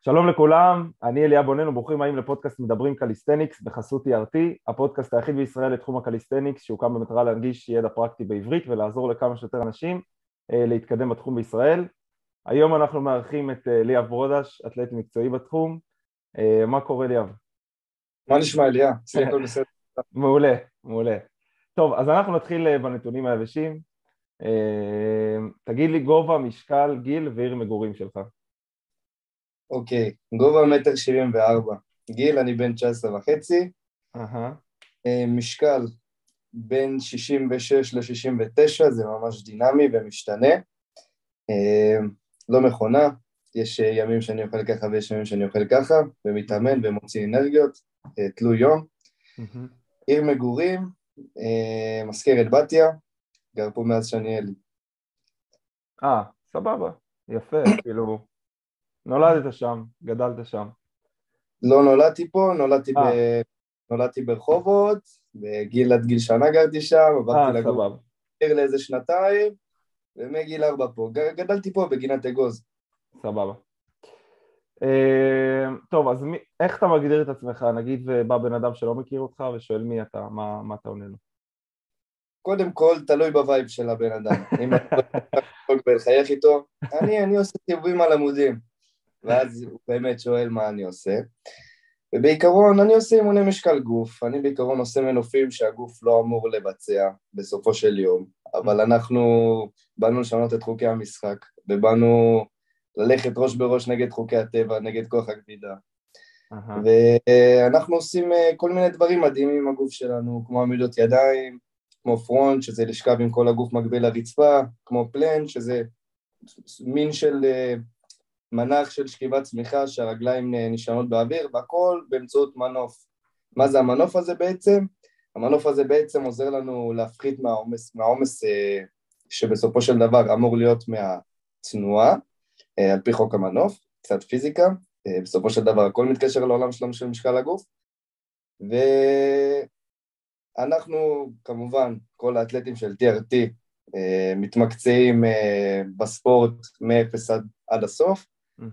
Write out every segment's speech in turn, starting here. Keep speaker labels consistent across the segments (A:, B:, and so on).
A: שלום לכולם, אני אליה בונן וברוכים הבאים לפודקאסט מדברים קליסטניקס בחסות TRT, הפודקאסט היחיד בישראל לתחום הקליסטניקס שהוקם במטרה להנגיש ידע פרקטי בעברית ולעזור לכמה שיותר אנשים להתקדם בתחום בישראל. היום אנחנו מארחים את ליאב ברודש, אתלט מקצועי בתחום. מה קורה ליאב?
B: מה נשמע אליה? בסך הכל בסדר.
A: מעולה, מעולה. טוב, אז אנחנו נתחיל בנתונים היבשים. תגיד לי גובה, משקל, גיל ועיר מגורים שלך.
B: אוקיי, גובה 1.74 מטר, גיל אני בן 19 וחצי, משקל בין 66 ל-69, זה ממש דינמי ומשתנה, לא מכונה, יש ימים שאני אוכל ככה ויש ימים שאני אוכל ככה, ומתאמן ומוציא אנרגיות, תלוי יום. עיר מגורים, מזכרת בתיה, גר פה מאז שאני ילד.
A: סבבה, יפה, כאילו, נולדת שם, גדלת שם.
B: לא נולדתי פה, נולדתי ברחובות, עד גיל שנה גרתי שם, עברתי לגור לאיזה שנתיים, ומגיל 4 פה. גדלתי פה בגינת אגוז.
A: סבבה. טוב, אז איך אתה מגדיר את עצמך? נגיד בא בן אדם שלא מכיר אותך ושואל מי אתה, מה אתה עונה לו?
B: קודם כל, תלוי בווייב של הבן אדם. אם אתה יכול לחייך איתו, אני עושה טיובים על עמודים, ואז הוא באמת שואל מה אני עושה. ובעיקרון אני עושה אימוני משקל גוף, אני בעיקרון עושה מנופים שהגוף לא אמור לבצע בסופו של יום, אבל אנחנו באנו לשנות את חוקי המשחק, ובאנו ללכת ראש בראש נגד חוקי הטבע, נגד כוח הכבידה. ואנחנו עושים כל מיני דברים מדהימים עם הגוף שלנו, כמו עמידות ידיים, כמו פרונט, שזה לשכב עם כל הגוף מקביל לרצפה, כמו פלנט, שזה מין של מנח של שכיבת צמיחה שהרגליים נשענות באוויר, והכל באמצעות מנוף. מה זה המנוף הזה בעצם? המנוף הזה בעצם עוזר לנו להפחית מהעומס שבסופו של דבר אמור להיות מהתנועה, על פי חוק המנוף, קצת פיזיקה, בסופו של דבר הכל מתקשר לעולם שלנו של משקל הגוף, ואנחנו כמובן, כל האתלטים של TRT, מתמקצעים בספורט מאפס עד הסוף,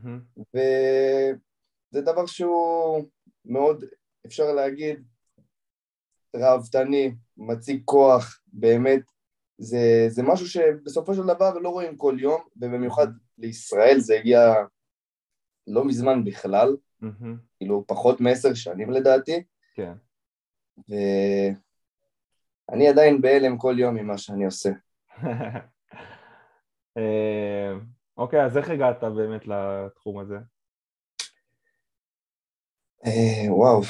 B: וזה דבר שהוא מאוד, אפשר להגיד, ראוותני, מציג כוח, באמת, זה משהו שבסופו של דבר לא רואים כל יום, ובמיוחד לישראל זה הגיע לא מזמן בכלל, כאילו פחות מ10 שנים לדעתי,
A: כן.
B: ואני עדיין בהלם כל יום ממה שאני עושה.
A: אוקיי, אז איך הגעת באמת לתחום הזה?
B: וואו,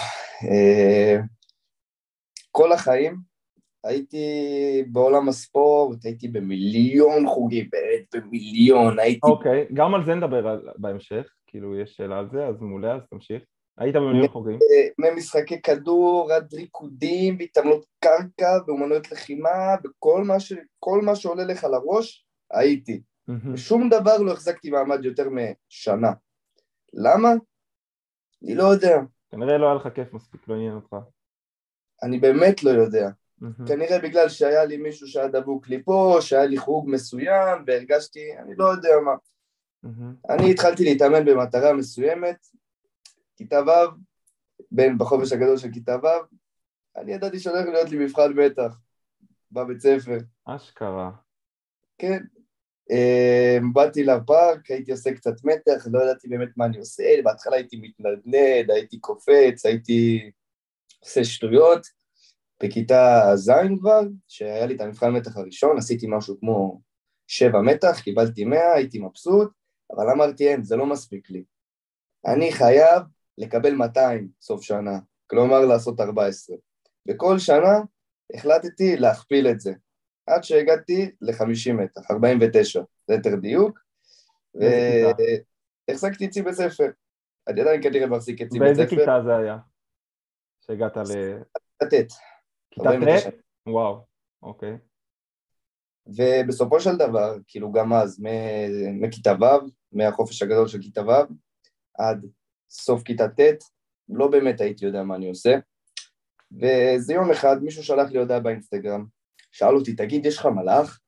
B: כל החיים הייתי בעולם הספורט, הייתי במיליון חוגים, באמת במיליון, הייתי...
A: אוקיי, גם על זה נדבר בהמשך, כאילו יש שאלה על זה, אז מעולה, אז תמשיך. היית במיליון חוגים?
B: ממשחקי כדור, עד ריקודים, בהתעמלות קרקע, באומנויות לחימה, בכל מה שעולה לך לראש, הייתי. ושום דבר לא החזקתי מעמד יותר משנה. למה? אני לא יודע.
A: כנראה לא היה לך כיף מספיק, לא עניין אותך.
B: אני באמת לא יודע. כנראה בגלל שהיה לי מישהו שהיה דבוק לי פה, שהיה לי חוג מסוים, והרגשתי, אני לא יודע מה. אני התחלתי להתאמן במטרה מסוימת, כיתה ו', בחופש הגדול של כיתה ו', אני ידעתי שהולך להיות לי מבחן מתח בבית ספר.
A: אשכרה.
B: כן. באתי לפארק, הייתי עושה קצת מתח, לא ידעתי באמת מה אני עושה, בהתחלה הייתי מתנדנד, הייתי קופץ, הייתי עושה שטויות, בכיתה ז' כבר, שהיה לי את המבחן מתח הראשון, עשיתי משהו כמו 7 מתח, קיבלתי 100, הייתי מבסוט, אבל אמרתי אין, זה לא מספיק לי. אני חייב לקבל 200 סוף שנה, כלומר לעשות 14. בכל שנה החלטתי להכפיל את זה, עד שהגעתי ל50 מתח, 49, זה יותר דיוק, והחזקתי אצלי בית ספר. אני עדיין כנראה מחזיק אצלי בית ספר.
A: באיזה כיתה זה היה? שהגעת
B: כיתה ט'.
A: כיתה ט'? וואו, אוקיי.
B: ובסופו של דבר, כאילו גם אז, מכיתה ו', מהחופש הגדול של כיתה ו', עד סוף כיתה ט', לא באמת הייתי יודע מה אני עושה, וזה יום אחד מישהו שלח לי הודעה באינסטגרם, שאל אותי, תגיד, יש לך מלאך?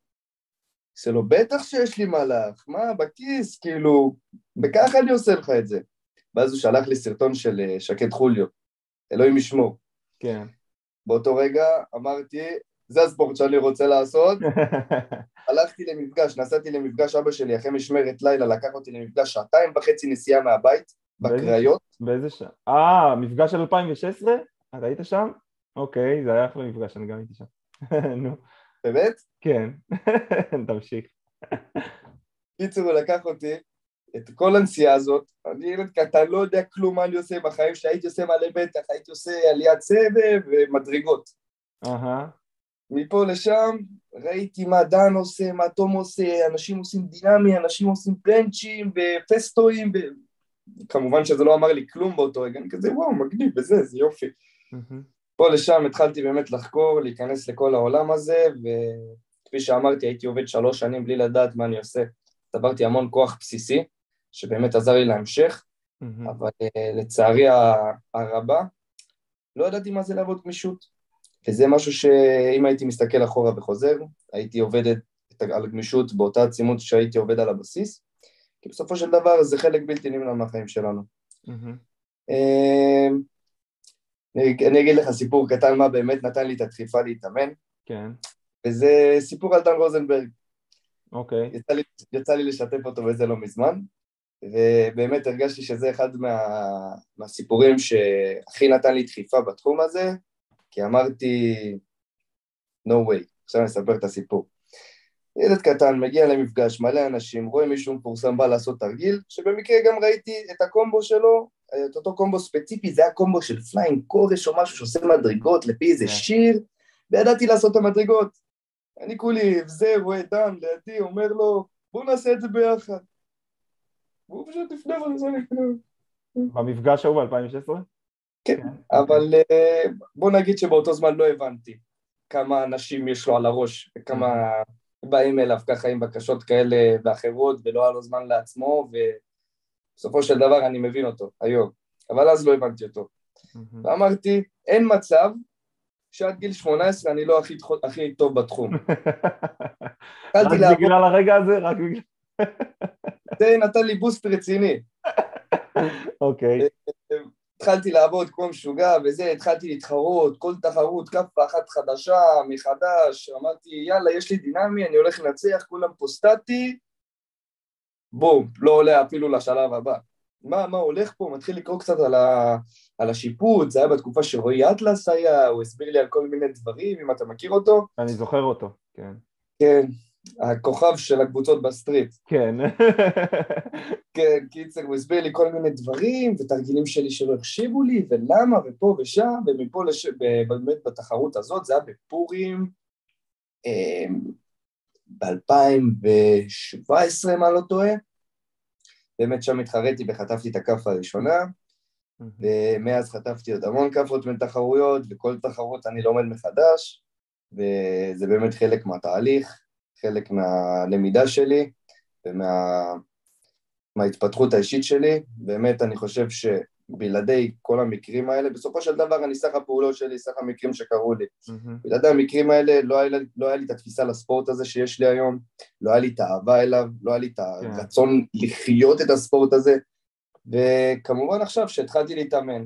B: זה לא, בטח שיש לי מלאך, מה, בכיס, כאילו, בככה אני עושה לך את זה. ואז הוא שלח לי סרטון של שקד חוליו, אלוהים ישמור.
A: כן.
B: באותו רגע אמרתי, זה הספורט שאני רוצה לעשות, הלכתי למפגש, נסעתי למפגש, אבא שלי אחרי משמרת לילה, לקח אותי למפגש 2.5 נסיעה מהבית, בקריות.
A: באיזה שעה? מפגש של 2016? אתה היית שם? אוקיי, זה היה אחלה מפגש, אני גם הייתי שם. נו.
B: באמת?
A: כן, תמשיך.
B: קיצור, הוא לקח אותי, את כל הנסיעה הזאת, אני ילד קטן, לא יודע כלום מה אני עושה בחיים, שהייתי עושה מלא בטח, הייתי עושה עליית סבב ומדרגות. מפה לשם, ראיתי מה דן עושה, מה תום עושה, אנשים עושים דינמי, אנשים עושים פלנצ'ים ופסטואים, כמובן שזה לא אמר לי כלום באותו רגע, אני כזה וואו, מגניב בזה, זה יופי. פה לשם התחלתי באמת לחקור, להיכנס לכל העולם הזה, וכפי שאמרתי, הייתי עובד 3 שנים בלי לדעת מה אני עושה. צברתי המון כוח בסיסי, שבאמת עזר לי להמשך, אבל לצערי הרבה, לא ידעתי מה זה לעבוד גמישות, וזה משהו שאם הייתי מסתכל אחורה וחוזר, הייתי עובד על גמישות באותה עצימות שהייתי עובד על הבסיס, כי בסופו של דבר זה חלק בלתי נמנע מהחיים שלנו. אני אגיד לך סיפור קטן מה באמת נתן לי את הדחיפה להתאמן, וזה סיפור על דן רוזנברג. יצא לי לשתף אותו וזה לא מזמן, ובאמת הרגשתי שזה אחד מהסיפורים שהכי נתן לי דחיפה בתחום הזה, כי אמרתי, no way, עכשיו אני אספר את הסיפור. ילד קטן, מגיע למפגש, מלא אנשים, רואה מישהו מפורסם בא לעשות תרגיל, שבמקרה גם ראיתי את הקומבו שלו, את אותו קומבו ספציפי, זה היה קומבו של פליינג קורש או משהו שעושה מדרגות לפי איזה שיר, וידעתי לעשות את המדרגות. אני כולי, זה רואה דן לידי, אומר לו, בוא נעשה את זה ביחד. והוא פשוט לפני וזה לפני.
A: במפגש ההוא ב-2016?
B: כן, אבל בוא נגיד שבאותו זמן לא הבנתי כמה אנשים יש לו על הראש, וכמה באים אליו ככה עם בקשות כאלה ואחרות, ולא היה לו זמן לעצמו, ובסופו של דבר אני מבין אותו היום, אבל אז לא הבנתי אותו. ואמרתי, אין מצב שעד גיל 18 אני לא הכי טוב בתחום.
A: רק בגלל הרגע הזה? רק בגלל...
B: זה נתן לי בוסט רציני.
A: אוקיי.
B: התחלתי לעבוד כמו משוגע וזה, התחלתי להתחרות, כל תחרות, כפה אחת חדשה, מחדש, אמרתי יאללה יש לי דינמי, אני הולך לנצח, כולם פוסטטי, בום, לא עולה אפילו לשלב הבא. מה הולך פה? מתחיל לקרוא קצת על השיפוט, זה היה בתקופה שרועי אטלס היה, הוא הסביר לי על כל מיני דברים, אם אתה מכיר אותו.
A: אני זוכר אותו, כן.
B: כן, הכוכב של הקבוצות בסטריט.
A: כן.
B: כן, קיצר, הוא הסביר לי כל מיני דברים, ותרגילים שלי שלא החשיבו לי, ולמה, ופה ושם, ומפה באמת בתחרות הזאת, זה היה בפורים, ב-2017, מה לא טועה, באמת שם התחרתי וחטפתי את הכף הראשונה, ומאז חטפתי עוד המון כפות מתחרויות, וכל תחרות אני לומד מחדש, וזה באמת חלק מהתהליך, חלק מהלמידה שלי, מההתפתחות האישית שלי. באמת אני חושב שבלעדי כל המקרים האלה, בסופו של דבר אני סך הפעולות שלי, סך המקרים שקרו לי. בלעדי המקרים האלה לא היה לי את התפיסה לספורט הזה שיש לי היום, לא היה לי את האהבה אליו, לא היה לי את הרצון לחיות את הספורט הזה, וכמובן עכשיו שהתחלתי להתאמן,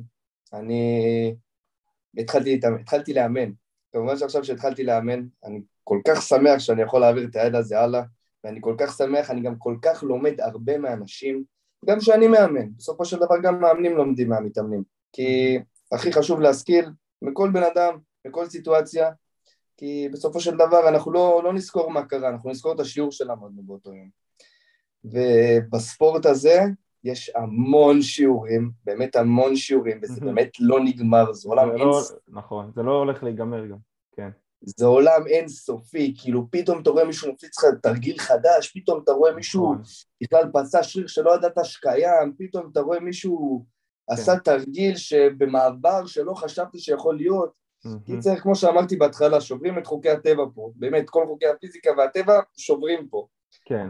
B: התחלתי לאמן, כמובן שעכשיו שהתחלתי לאמן, אני כל כך שמח שאני יכול להעביר את הידע הזה הלאה, ואני כל כך שמח, אני גם כל כך לומד הרבה מהאנשים, גם שאני מאמן, בסופו של דבר גם מאמנים לומדים מהמתאמנים, כי הכי חשוב להשכיל מכל בן אדם, מכל סיטואציה, כי בסופו של דבר אנחנו לא נזכור מה קרה, אנחנו נזכור את השיעור שלמדנו באותו יום. ובספורט הזה יש המון שיעורים, באמת המון שיעורים, וזה באמת לא נגמר, זה עולם אינסופי.
A: נכון, זה לא הולך להיגמר גם, כן.
B: זה עולם אינסופי, כאילו פתאום אתה רואה מישהו מפציץ לך תרגיל חדש, פתאום אתה רואה מישהו בכלל פצע שריר שלא ידעת שקיים, פתאום אתה רואה מישהו עשה תרגיל שבמעבר שלא חשבתי שיכול להיות, כי צריך, כמו שאמרתי בהתחלה, שוברים את חוקי הטבע פה, באמת, כל חוקי הפיזיקה והטבע שוברים פה.
A: כן.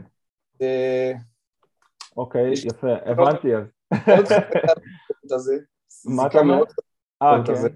A: אוקיי, יפה, הבנתי אז.
B: מאוד חזקה הזה.
A: מה אתה אומר? כן.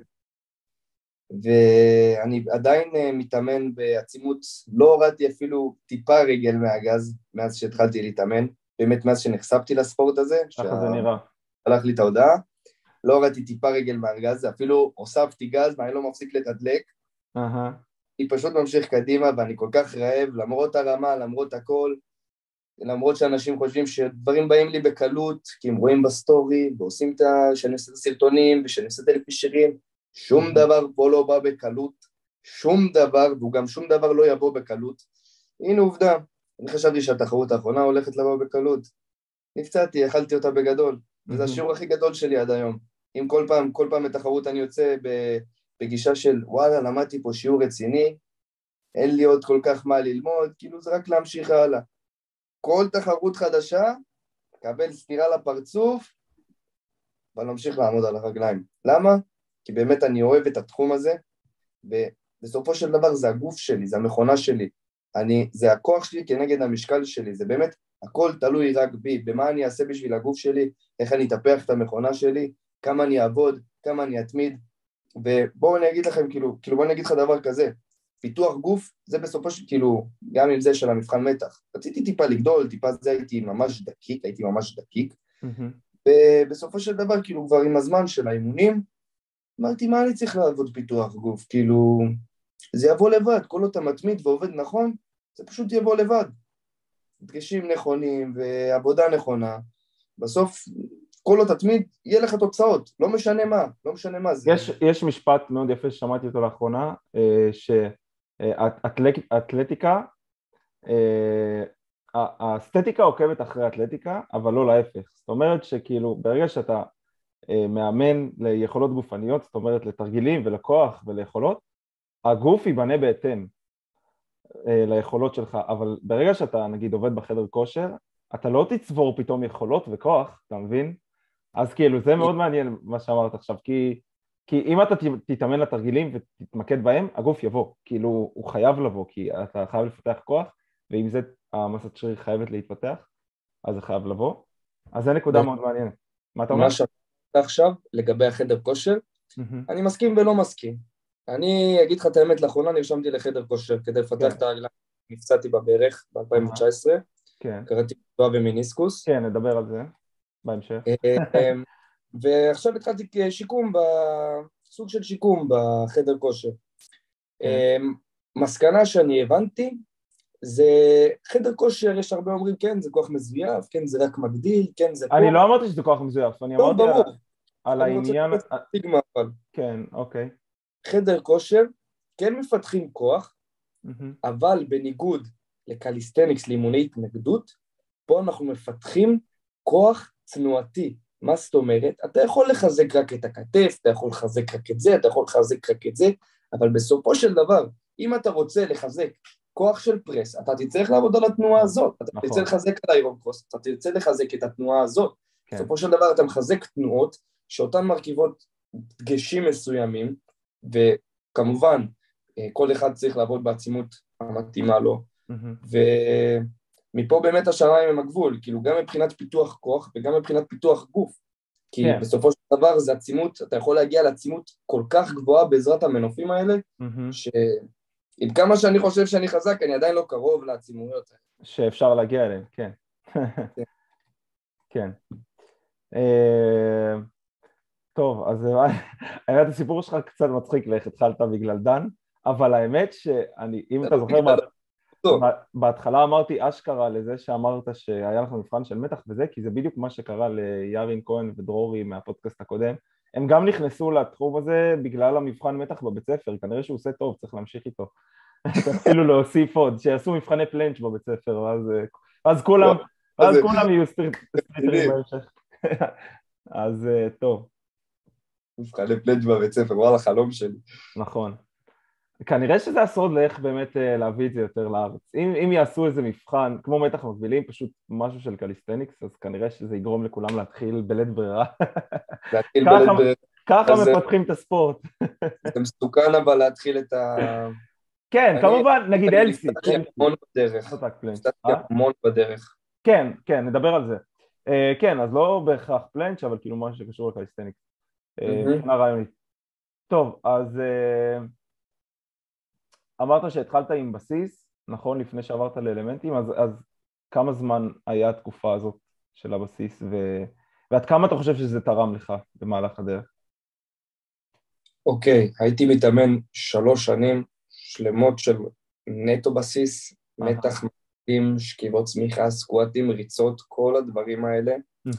B: ואני עדיין מתאמן בעצימות, לא הורדתי אפילו טיפה רגל מהגז, מאז שהתחלתי להתאמן, באמת מאז שנחשפתי לספורט הזה.
A: ככה זה נראה.
B: הלך לי את ההודעה, לא הורדתי טיפה רגל מהארגז, אפילו הוספתי גז, ואני לא מפסיק לתדלק, אני פשוט ממשיך קדימה, ואני כל כך רעב, למרות הרמה, למרות הכל, למרות שאנשים חושבים שדברים באים לי בקלות, כי הם רואים בסטורי, ועושים שאני עושה את הסרטונים, ושאני עושה את השירים, שום דבר פה לא בא בקלות, שום דבר, והוא גם שום דבר לא יבוא בקלות. הנה עובדה, אני חשבתי שהתחרות האחרונה הולכת לבוא בקלות, נפצעתי, אכלתי אותה בגדול, וזה השיעור הכי גדול שלי עד היום. אם כל פעם בתחרות אני יוצא בגישה של וואלה, למדתי פה שיעור רציני, אין לי עוד כל כך מה ללמוד, כאילו זה רק להמשיך הלאה. כל תחרות חדשה, קבל סטירה לפרצוף, אבל נמשיך לעמוד על הרגליים. למה? כי באמת אני אוהב את התחום הזה, ובסופו של דבר זה הגוף שלי, זה המכונה שלי, זה הכוח שלי כנגד המשקל שלי, זה באמת, הכל תלוי רק בי, במה אני אעשה בשביל הגוף שלי, איך אני אטפח את המכונה שלי, כמה אני אעבוד, כמה אני אתמיד, ובואו אני אגיד לכם, כאילו בואו אני אגיד לך דבר כזה, פיתוח גוף, זה בסופו של, גם עם זה של המבחן מתח, רציתי טיפה לגדול, טיפה זה הייתי ממש דקיק, ובסופו של דבר, כבר עם הזמן של האימונים, אמרתי, מה אני צריך לעבוד פיתוח גוף? זה יבוא לבד, כל אותה מתמיד ועובד נכון, זה פשוט יבוא לבד. דגשים נכונים ועבודה נכונה, בסוף כל אותה תמיד יהיה לך תוצאות, לא משנה מה זה.
A: יש משפט מאוד יפה ששמעתי אותו לאחרונה, שאתלטיקה, האסתטיקה עוקבת אחרי אתלטיקה, אבל לא להפך. זאת אומרת ברגע שאתה מאמן ליכולות גופניות, זאת אומרת לתרגילים ולכוח וליכולות, הגוף ייבנה בהתאם ליכולות שלך, אבל ברגע שאתה נגיד עובד בחדר כושר, אתה לא תצבור פתאום יכולות וכוח, אתה מבין? אז זה מאוד מעניין מה שאמרת עכשיו, כי אם אתה תתאמן לתרגילים ותתמקד בהם, הגוף יבוא, הוא חייב לבוא, כי אתה חייב לפתח כוח, ועם זה המסת שריר חייבת להתפתח, אז זה חייב לבוא. אז זה נקודה מאוד מעניינת. מה אתה אומר?
B: מה שאתה עכשיו, לגבי החדר כושר, אני מסכים ולא מסכים. אני אגיד לך את האמת, לאחרונה נרשמתי לחדר כושר, כדי לפתח את הרגליים, נפצעתי בברך ב-2019, קראתי פצוע במיניסקוס.
A: כן, נדבר על זה בהמשך.
B: ועכשיו התחלתי שיקום, סוג של שיקום בחדר כושר. מסקנה שאני הבנתי, זה חדר כושר, יש הרבה אומרים, כן, זה כוח מזויף, כן, זה רק מגדיל, כן, זה...
A: אני לא אמרתי שזה כוח מזויף, אני אמרתי על העניין... כן, אוקיי.
B: חדר כושר, כן מפתחים כוח, אבל בניגוד לקליסטניקס, לאימוני התנגדות, פה אנחנו מפתחים כוח תנועתי. מה זאת אומרת? אתה יכול לחזק רק את הכתף, אתה יכול לחזק רק את זה, אתה יכול לחזק רק את זה, אבל בסופו של דבר, אם אתה רוצה לחזק כוח של פרס, אתה תצטרך לעבוד על התנועה הזאת, אתה תרצה לחזק על האירוקרוס, אתה תרצה לחזק את התנועה הזאת, בסופו של דבר אתה מחזק תנועות, שאותן מרכיבות דגשים מסוימים, וכמובן, כל אחד צריך לעבוד בעצימות המתאימה לו, ומפה באמת השמיים הם הגבול, גם מבחינת פיתוח כוח, וגם מבחינת פיתוח גוף, כי בסופו של דבר זה עצימות, אתה יכול להגיע לעצימות כל כך גבוהה בעזרת המנופים האלה, עם כמה שאני חושב שאני חזק, אני עדיין לא קרוב לעצימויות.
A: שאפשר להגיע אליהם, כן. כן. טוב, אז האמת הסיפור שלך קצת מצחיק לאיך התחלת בגלל דן, אבל האמת אם אתה זוכר, בהתחלה אמרתי אשכרה לזה שאמרת שהיה לך מבחן של מתח וזה, כי זה בדיוק מה שקרה לירין כהן ודרורי מהפודקאסט הקודם, הם גם נכנסו לתחום הזה בגלל המבחן מתח בבית ספר, כנראה שהוא עושה טוב, צריך להמשיך איתו. אפילו להוסיף עוד, שיעשו מבחני פלנץ' בבית ספר, אז כולם יהיו סטריטרים בהמשך. אז טוב.
B: מבחני פלנץ' בבית ספר, וואלה, חלום שלי.
A: נכון. כנראה שזה הסוד לאיך באמת להביא את זה יותר לארץ. אם יעשו איזה מבחן, כמו מתח מקבילים, פשוט משהו של קליסטניקס, אז כנראה שזה יגרום לכולם להתחיל בלית ברירה. ככה מפתחים את הספורט.
B: זה מסוכן אבל להתחיל את ה...
A: כן, כמובן, נגיד אלסי.
B: נפתחתי המון בדרך.
A: כן, נדבר על זה. כן, אז לא בהכרח פלנץ', אבל כאילו משהו שקשור לקליסטניקס. מבחינה רעיונית. טוב, אז אמרת שהתחלת עם בסיס, נכון, לפני שעברת לאלמנטים, אז כמה זמן היה התקופה הזאת של הבסיס, ועד כמה אתה חושב שזה תרם לך במהלך הדרך?
B: אוקיי, הייתי מתאמן 3 שנים שלמות של נטו בסיס, מתח מתאים, שכיבות צמיחה, סקואטים, ריצות, כל הדברים האלה.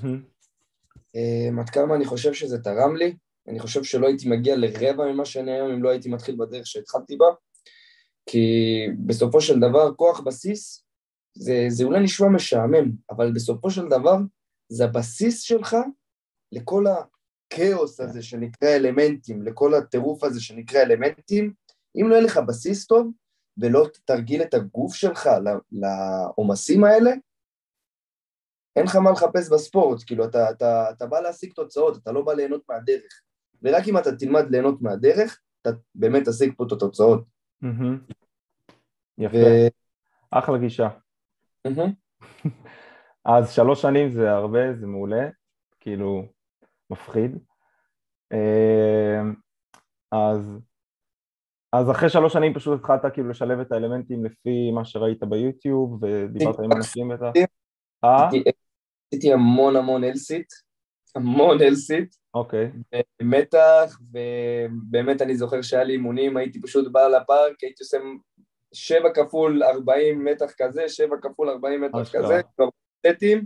B: עד כמה אני חושב שזה תרם לי, אני חושב שלא הייתי מגיע לרבע ממה שאני היום אם לא הייתי מתחיל בדרך שהתחלתי בה, כי בסופו של דבר כוח בסיס, זה אולי נשמע משעמם, אבל בסופו של דבר זה הבסיס שלך לכל הכאוס הזה שנקרא אלמנטים, לכל הטירוף הזה שנקרא אלמנטים. אם לא יהיה לך בסיס טוב, ולא תרגיל את הגוף שלך לעומסים האלה, אין לך מה לחפש בספורט, כאילו אתה בא להשיג תוצאות, אתה לא בא ליהנות מהדרך, ורק אם אתה תלמד ליהנות מהדרך, אתה באמת תשיג פה את התוצאות.
A: יפה, אחלה גישה. אז 3 שנים זה הרבה, זה מעולה, כאילו מפחיד. אז אחרי 3 שנים פשוט התחלת כאילו לשלב את האלמנטים לפי מה שראית ביוטיוב, ודיברת עם אנשים בטח.
B: עשיתי המון אלסיט, המון אלסיט.
A: אוקיי.
B: מתח, ובאמת אני זוכר שהיה לי אימונים, הייתי פשוט בא לפארק, הייתי עושה 7 כפול 40 מתח כזה, 7 כפול 40 מתח כזה, סטים,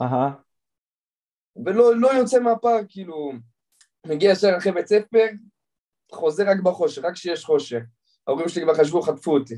B: ולא יוצא מהפארק, כאילו, מגיע ישר אחרי בית ספר, חוזר רק בחושך, רק שיש חושך. ההורים שלי כבר חשבו, חטפו אותי.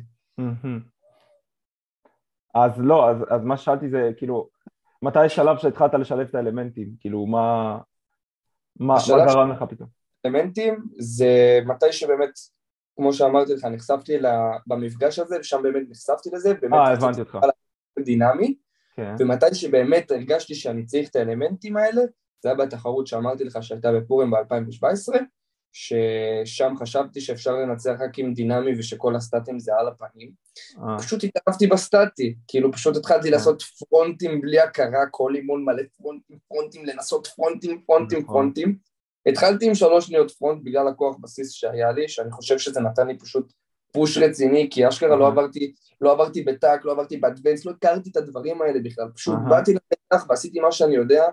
A: אז לא, אז מה שאלתי זה, כאילו, מתי השלב שהתחלת לשלב את האלמנטים? כאילו, מה גרם לך פתאום?
B: אלמנטים זה מתי שבאמת, כמו שאמרתי לך, נחשפתי במפגש הזה, ושם באמת נחשפתי לזה, באמת
A: הבנתי אותך.
B: דינמי, ומתי שבאמת הרגשתי שאני צריך את האלמנטים האלה, זה היה בתחרות שאמרתי לך שהייתה בפורים ב-2017, ששם חשבתי שאפשר לנצח רק עם דינמי ושכל הסטטים זה על הפנים. פשוט התאהבתי בסטטי, כאילו פשוט התחלתי לעשות פרונטים בלי הכרה, כל אימון מלא פרונטים, לנסות פרונטים. התחלתי עם 3 שניות פרונט בגלל הכוח בסיס שהיה לי, שאני חושב שזה נתן לי פשוט פוש רציני, כי אשכרה לא עברתי בטאק, לא עברתי באדוונס, לא הכרתי את הדברים האלה בכלל, פשוט באתי לתח ועשיתי מה שאני יודע,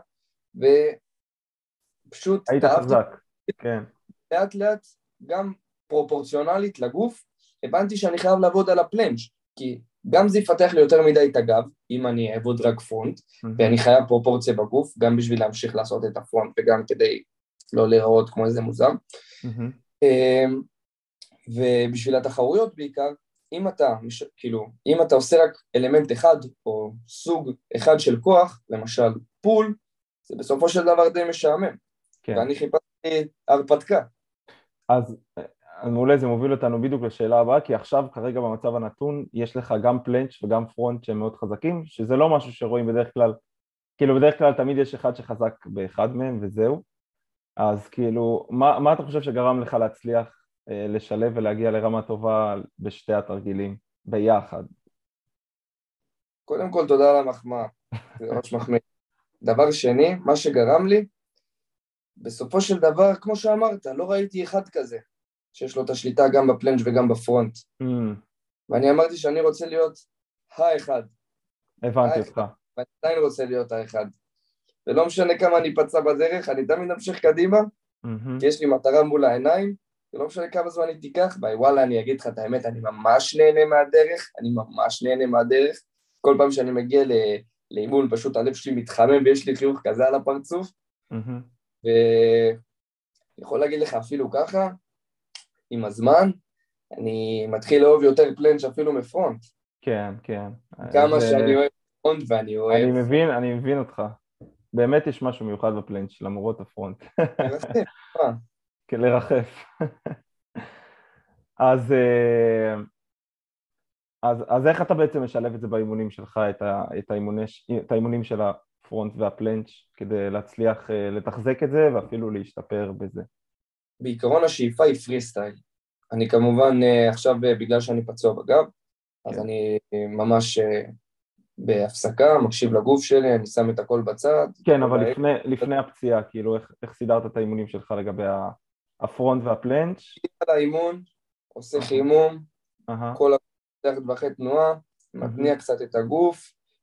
B: ופשוט
A: היית חזק, כן.
B: לאט גם פרופורציונלית לגוף, הבנתי שאני חייב לעבוד על הפלנג', כי גם זה יפתח לי יותר מדי את הגב, אם אני אעבוד רק פרונט, ואני חייב פרופורציה בגוף, גם בשביל להמשיך לעשות את הפרונט, וגם כדי לא להיראות כמו איזה מוזר. ובשביל התחרויות בעיקר, אם אתה עושה רק אלמנט אחד, או סוג אחד של כוח, למשל פול, זה בסופו של דבר די משעמם. ואני חיפשתי הרפתקה.
A: אז מעולה, זה מוביל אותנו בדיוק לשאלה הבאה, כי עכשיו כרגע במצב הנתון יש לך גם פלנץ' וגם פרונט שהם מאוד חזקים, שזה לא משהו שרואים בדרך כלל, כאילו בדרך כלל תמיד יש אחד שחזק באחד מהם וזהו. אז כאילו, מה אתה חושב שגרם לך להצליח לשלב ולהגיע לרמה טובה בשתי התרגילים ביחד?
B: קודם כל תודה על המחמאה, זה ממש מחמיא. דבר שני, מה שגרם לי, בסופו של דבר, כמו שאמרת, לא ראיתי אחד כזה, שיש לו את השליטה גם בפלנג' וגם בפרונט. ואני אמרתי שאני רוצה להיות האחד.
A: הבנתי אותך.
B: ואני עדיין רוצה להיות האחד. ולא משנה כמה אני פצע בדרך, אני תמיד אמשיך קדימה, כי יש לי מטרה מול העיניים, ולא משנה כמה זמן היא תיקח, וואלה, אני אגיד לך את האמת, אני ממש נהנה מהדרך, כל פעם שאני מגיע לאימון, פשוט הלב שלי מתחמם, ויש לי חיוך כזה על הפרצוף, ואני יכול להגיד לך אפילו ככה, עם הזמן, אני מתחיל לאהוב יותר פלנץ' אפילו מפרונט.
A: כן, כן.
B: כמה שאני אוהב פרונט ואני אוהב...
A: אני מבין אותך. באמת יש משהו מיוחד בפלנץ' למרות הפרונט.
B: לרחף,
A: כן, לרחף. אז איך אתה בעצם משלב את זה באימונים שלך, את האימונים של הפרונט והפלנץ' כדי להצליח לתחזק את זה ואפילו להשתפר בזה?
B: בעיקרון השאיפה היא פרי סטייל. אני כמובן עכשיו בגלל שאני פצוע בגב, אז אני ממש בהפסקה, מקשיב לגוף שלי, אני שם את הכל בצד.
A: כן, אבל לפני הפציעה, כאילו איך סידרת את האימונים שלך לגבי הפרונט והפלנץ'?
B: על האימון, עושה חימום, כל הלכת וחי תנועה, מתניע קצת את הגוף,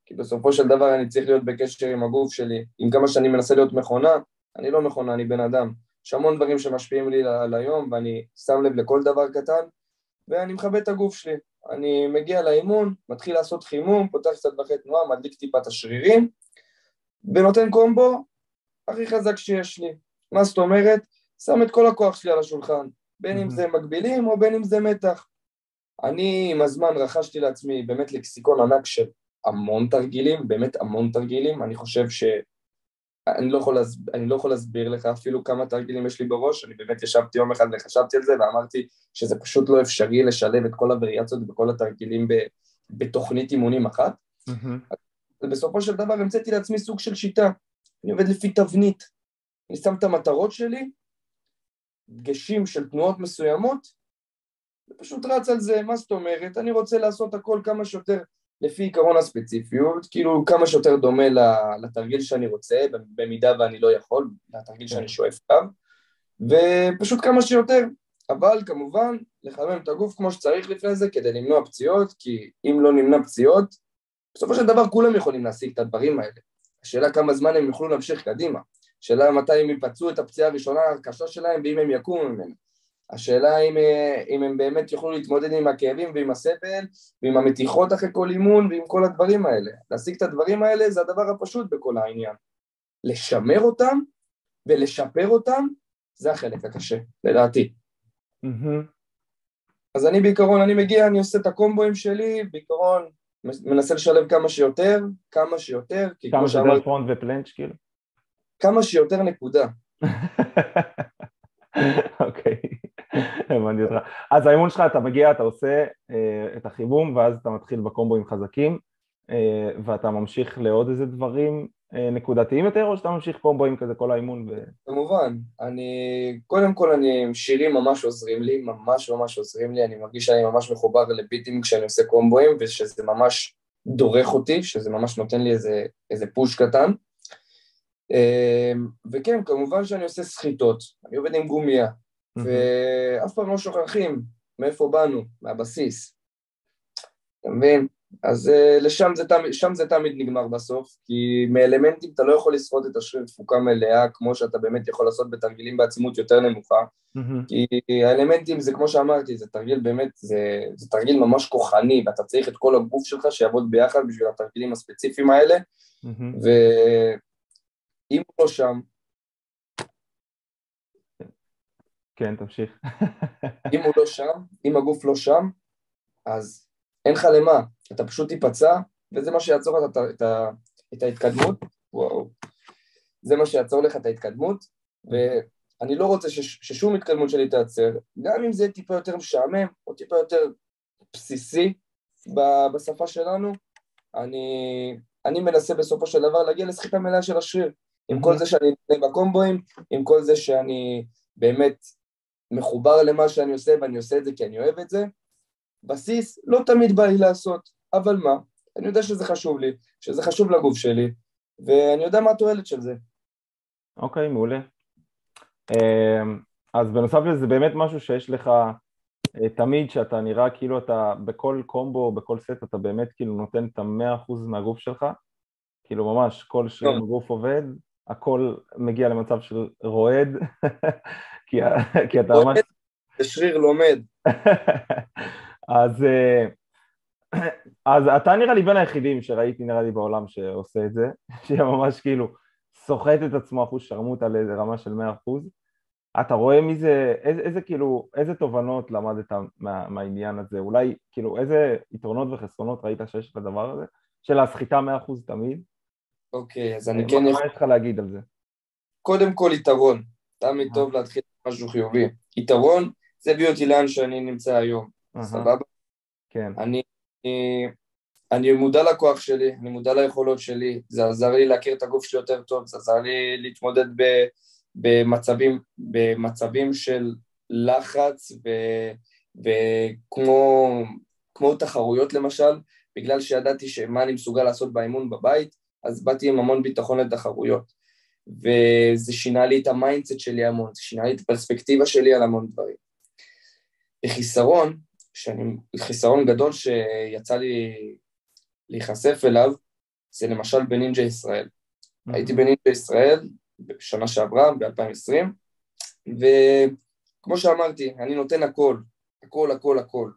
B: כי בסופו של דבר אני צריך להיות בקשר עם הגוף שלי, עם כמה שאני מנסה להיות מכונה, אני לא מכונה, אני בן אדם. יש המון דברים שמשפיעים לי ליום, ואני שם לב לכל דבר קטן, ואני מכבד את הגוף שלי. אני מגיע לאימון, מתחיל לעשות חימום, פותח קצת בחי תנועה, מדליק טיפה את השרירים, ונותן קומבו הכי חזק שיש לי. מה זאת אומרת? שם את כל הכוח שלי על השולחן, בין אם זה מגבילים או בין אם זה מתח. אני עם הזמן רכשתי לעצמי באמת לקסיקון ענק של המון תרגילים, באמת המון תרגילים. אני חושב אני לא יכול להסביר לך אפילו כמה תרגילים יש לי בראש. אני באמת ישבתי יום אחד וחשבתי על זה ואמרתי שזה פשוט לא אפשרי לשלב את כל הווריאציות וכל התרגילים בתוכנית אימונים אחת. ובסופו של דבר המצאתי לעצמי סוג של שיטה. אני עובד לפי תבנית. אני שם את המטרות שלי, דגשים של תנועות מסוימות, ופשוט רץ על זה. מה זאת אומרת? אני רוצה לעשות הכל כמה שיותר לפי עיקרון הספציפיות, כאילו כמה שיותר דומה לתרגיל שאני רוצה, במידה ואני לא יכול, לתרגיל שאני שואף קו, ופשוט כמה שיותר, אבל כמובן לחמם את הגוף כמו שצריך לפני זה, כדי למנוע פציעות, כי אם לא נמנע פציעות, בסופו של דבר כולם יכולים להשיג את הדברים האלה. השאלה כמה זמן הם יוכלו להמשיך קדימה, השאלה מתי הם יפצעו את הפציעה הראשונה הקשה שלהם, ואם הם יקומו ממנו. השאלה אם הם באמת יוכלו להתמודד עם הכאבים ועם הסבל ועם המתיחות אחרי כל אימון ועם כל הדברים האלה. להשיג את הדברים האלה זה הדבר הפשוט בכל העניין. לשמר אותם ולשפר אותם זה החלק הקשה, לדעתי. אז אני בעיקרון, אני מגיע, אני עושה את הקומבואים שלי, בעיקרון מנסה לשלב כמה שיותר, כמה שיותר,
A: כמה שיותר פרונט ופלנץ' כאילו?
B: כמה שיותר נקודה.
A: אוקיי, הבנתי אותך. אז האימון שלך, אתה מגיע, אתה עושה את החימום, ואז אתה מתחיל בקומבואים חזקים, ואתה ממשיך לעוד איזה דברים נקודתיים יותר, או שאתה ממשיך קומבואים כזה כל האימון?
B: כמובן, קודם כל שירים ממש עוזרים לי, ממש ממש עוזרים לי, אני מרגיש שאני ממש מחובר לביטים כשאני עושה קומבואים, ושזה ממש דורך אותי, שזה ממש נותן לי איזה פוש קטן. וכן, כמובן שאני עושה סחיטות, אני עובד עם גומיה, ואף פעם לא שוכחים מאיפה באנו, מהבסיס, אתה מבין? אז שם זה תמיד נגמר בסוף, כי מאלמנטים אתה לא יכול לשרוד את השריר תפוקה מלאה, כמו שאתה באמת יכול לעשות בתרגילים בעצימות יותר נמוכה, כי האלמנטים זה כמו שאמרתי, זה תרגיל באמת, זה תרגיל ממש כוחני, ואתה צריך את כל הגוף שלך שיעבוד ביחד בשביל התרגילים הספציפיים האלה, אם הוא לא שם,
A: כן, תמשיך.
B: אם הוא לא שם, אם הגוף לא שם, אז אין לך למה, אתה פשוט תיפצע, וזה מה שיעצור את ההתקדמות, וואו, זה מה שיעצור לך את ההתקדמות, ואני לא רוצה ששום התקדמות שלי תעצר, גם אם זה טיפה יותר משעמם, או טיפה יותר בסיסי בשפה שלנו, אני מנסה בסופו של דבר להגיע לסחיטה מלאה של השריר, עם כל זה שאני נותן בקומבואים, עם כל זה שאני באמת מחובר למה שאני עושה, ואני עושה את זה כי אני אוהב את זה, בסיס לא תמיד בא לי לעשות, אבל מה? אני יודע שזה חשוב לי, שזה חשוב לגוף שלי, ואני יודע מה התועלת של זה.
A: אוקיי, מעולה. אז בנוסף לזה, באמת משהו שיש לך תמיד, שאתה נראה כאילו אתה בכל קומבו, בכל סט, אתה באמת כאילו נותן את 100% מהגוף שלך, כאילו ממש כל שריר בגוף עובד, הכל מגיע למצב של רועד, כי אתה ממש...
B: שריר לומד.
A: אז אתה נראה לי בין היחידים שראיתי נראה לי בעולם שעושה את זה, שממש כאילו סוחט את עצמו אחוז שרמוט על איזה רמה של 100%. אתה רואה מזה, איזה תובנות למדת מהעניין הזה? אולי כאילו איזה יתרונות וחסרונות ראית שיש לדבר הזה? של הסחיטה 100% תמיד?
B: אוקיי, אז אני כן
A: יכול... מה יש לך להגיד על זה?
B: קודם כל יתרון, תמיד טוב להתחיל משהו חיובי. יתרון, זה הביא אותי לאן שאני נמצא היום, סבבה?
A: כן.
B: אני מודע לכוח שלי, אני מודע ליכולות שלי, זה עזר לי להכיר את הגוף שלי יותר טוב, זה עזר לי להתמודד במצבים של לחץ, וכמו תחרויות למשל, בגלל שידעתי מה אני מסוגל לעשות באימון בבית, אז באתי עם המון ביטחון לתחרויות, וזה שינה לי את המיינדסט שלי המון, זה שינה לי את הפרספקטיבה שלי על המון דברים. חיסרון גדול שיצא לי להיחשף אליו, זה למשל בנינג'ה ישראל. הייתי בנינג'ה ישראל בשנה שעברה, ב-2020, וכמו שאמרתי, אני נותן הכל, הכל, הכל, הכל.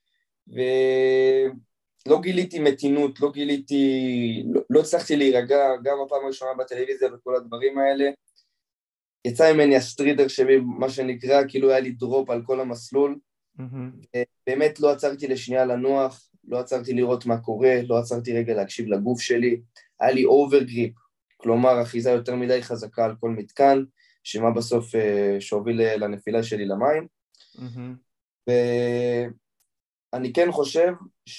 B: ולא גיליתי מתינות, לא הצלחתי להירגע, גם הפעם הראשונה בטלוויזיה וכל הדברים האלה. יצא ממני הסטרידר שלי, מה שנקרא, כאילו היה לי דרופ על כל המסלול. באמת לא עצרתי לשנייה לנוח, לא עצרתי לראות מה קורה, לא עצרתי רגע להקשיב לגוף שלי. היה לי אוברגריפ, כלומר, אחיזה יותר מדי חזקה על כל מתקן, שמה בסוף שהוביל לנפילה שלי למים. ואני כן חושב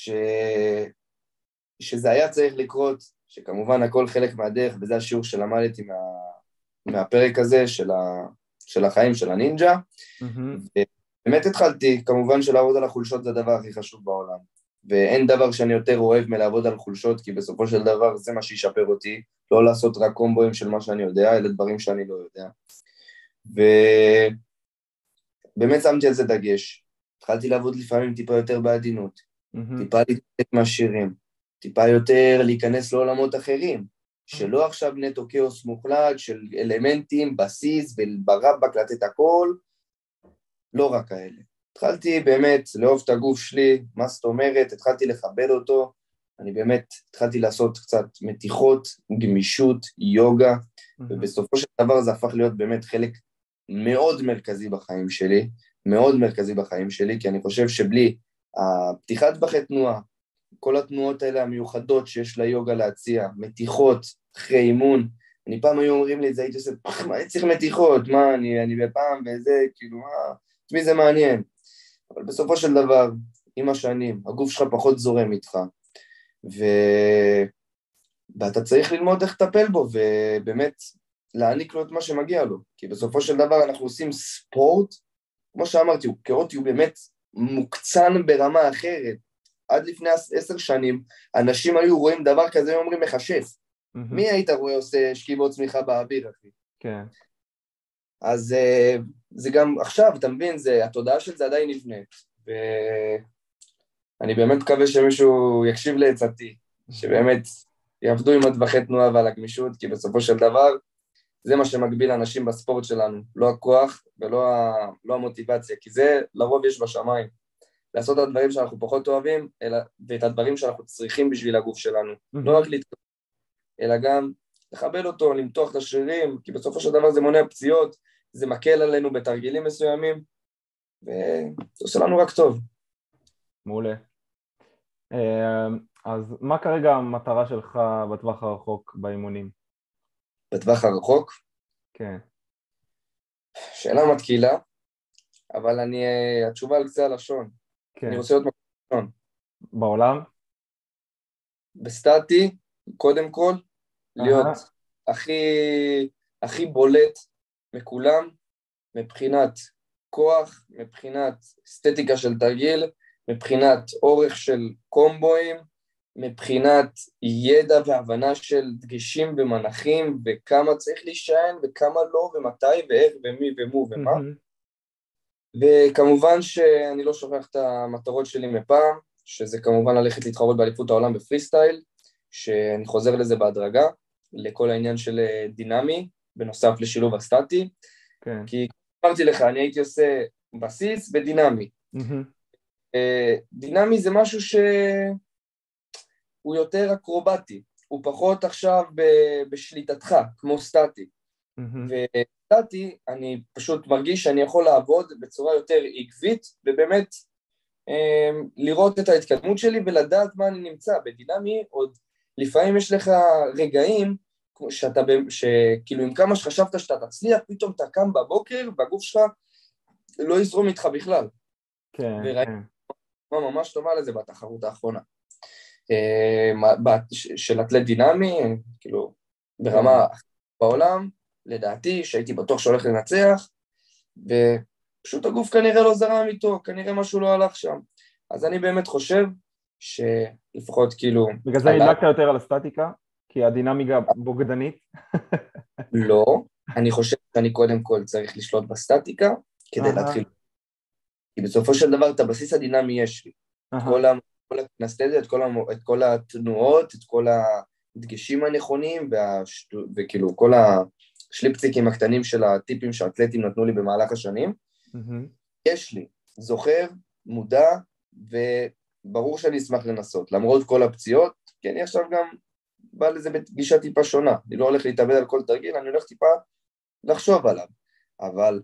B: שזה היה צריך לקרות, שכמובן הכל חלק מהדרך, וזה השיעור שלמדתי מהפרק הזה של החיים של הנינג'ה. באמת התחלתי, כמובן שלעבוד על החולשות זה הדבר הכי חשוב בעולם. ואין דבר שאני יותר אוהב מלעבוד על חולשות, כי בסופו של דבר זה מה שישפר אותי, לא לעשות רק קומבואים של מה שאני יודע, אלה דברים שאני לא יודע. ובאמת שמתי על זה דגש. התחלתי לעבוד לפעמים טיפה יותר בעדינות, טיפה להתקדם מהשירים, טיפה יותר להיכנס לעולמות אחרים, שלא עכשיו נטו כאוס מוחלט של אלמנטים, בסיס וברבק לתת הכל, לא רק כאלה. התחלתי באמת לאהוב את הגוף שלי, מה זאת אומרת, התחלתי לכבד אותו, אני באמת התחלתי לעשות קצת מתיחות, גמישות, יוגה, ובסופו של דבר זה הפך להיות באמת חלק מאוד מרכזי בחיים שלי, מאוד מרכזי בחיים שלי, כי אני חושב שבלי הפתיחת טווחי תנועה, כל התנועות האלה המיוחדות שיש ליוגה להציע, מתיחות, אחרי אימון, אני פעם היו אומרים לי את זה, הייתי עושה, מה אני צריך מתיחות, מה אני בפעם וזה, כאילו מה, את מי זה מעניין? אבל בסופו של דבר, עם השנים, הגוף שלך פחות זורם איתך, ואתה צריך ללמוד איך לטפל בו, ובאמת להעניק לו את מה שמגיע לו, כי בסופו של דבר אנחנו עושים ספורט, כמו שאמרתי, כאוטי הוא באמת מוקצן ברמה אחרת, עד לפני 10 שנים, אנשים היו רואים דבר כזה, היו אומרים מחשף, מי היית רואה עושה שכיבות צמיחה באוויר, אחי?
A: כן.
B: אז זה גם עכשיו, אתה מבין, התודעה של זה עדיין נבנית, ואני באמת מקווה שמישהו יקשיב לעצתי, שבאמת יעבדו עם הטווחי תנועה ועל הגמישות, כי בסופו של דבר, זה מה שמגביל אנשים בספורט שלנו, לא הכוח ולא המוטיבציה, כי זה לרוב יש בשמיים, לעשות את הדברים שאנחנו פחות אוהבים, ואת הדברים שאנחנו צריכים בשביל הגוף שלנו, לא רק להתקדם, אלא גם לכבד אותו, למתוח את השרירים, כי בסופו של דבר זה מונע פציעות, זה מקל עלינו בתרגילים מסוימים, וזה עושה לנו רק טוב.
A: מעולה. אז מה כרגע המטרה שלך בטווח הרחוק באימונים?
B: בטווח הרחוק?
A: כן.
B: שאלה מתקילה, אבל התשובה על קצה הלשון.
A: כן.
B: אני רוצה להיות מקום.
A: בעולם?
B: בסטטי, קודם כל, להיות הכי בולט מכולם, מבחינת כוח, מבחינת אסתטיקה של תרגיל, מבחינת אורך של קומבואים, מבחינת ידע והבנה של דגשים ומנחים, וכמה צריך להישען, וכמה לא, ומתי, ואיך, ומי, ומו, ומה. וכמובן שאני לא שוכח את המטרות שלי מפעם, שזה כמובן ללכת להתחרות באליפות העולם בפרי סטייל, שאני חוזר לזה בהדרגה, לכל העניין של דינמי, בנוסף לשילוב הסטטי,
A: כן.
B: כי אמרתי לך, אני הייתי עושה בסיס ודינמי. דינמי זה משהו שהוא יותר אקרובטי, הוא פחות עכשיו בשליטתך, כמו סטטי. וסטטי, אני פשוט מרגיש שאני יכול לעבוד בצורה יותר עקבית, ובאמת לראות את ההתקדמות שלי ולדעת מה אני נמצא. בדינמי עוד לפעמים יש לך רגעים, שכאילו עם כמה שחשבת שאתה תצליח, פתאום אתה קם בבוקר והגוף שלך לא יזרום איתך בכלל.
A: כן,
B: וראיתי ממש טובה לזה בתחרות האחרונה. של אתלט דינמי, כאילו ברמה בעולם, לדעתי, שהייתי בטוח שהולך לנצח, ופשוט הגוף כנראה לא זרם איתו, כנראה משהו לא הלך שם. אז אני באמת חושב שלפחות כאילו...
A: בגלל זה נדלקת יותר על הסטטיקה? כי הדינמיקה בוגדנית?
B: לא, אני חושב שאני קודם כל צריך לשלוט בסטטיקה, כדי להתחיל. כי בסופו של דבר את הבסיס הדינמי יש לי. כל הכנסטזיה, את כל התנועות, את כל הדגשים הנכונים, וכאילו כל השליפציקים הקטנים של הטיפים שהאתלטים נתנו לי במהלך השנים, יש לי, זוכר, מודע, וברור שאני אשמח לנסות, למרות כל הפציעות, כי אני עכשיו גם בא לזה בגישה טיפה שונה, אני לא הולך להתאבד על כל תרגיל, אני הולך טיפה לחשוב עליו, אבל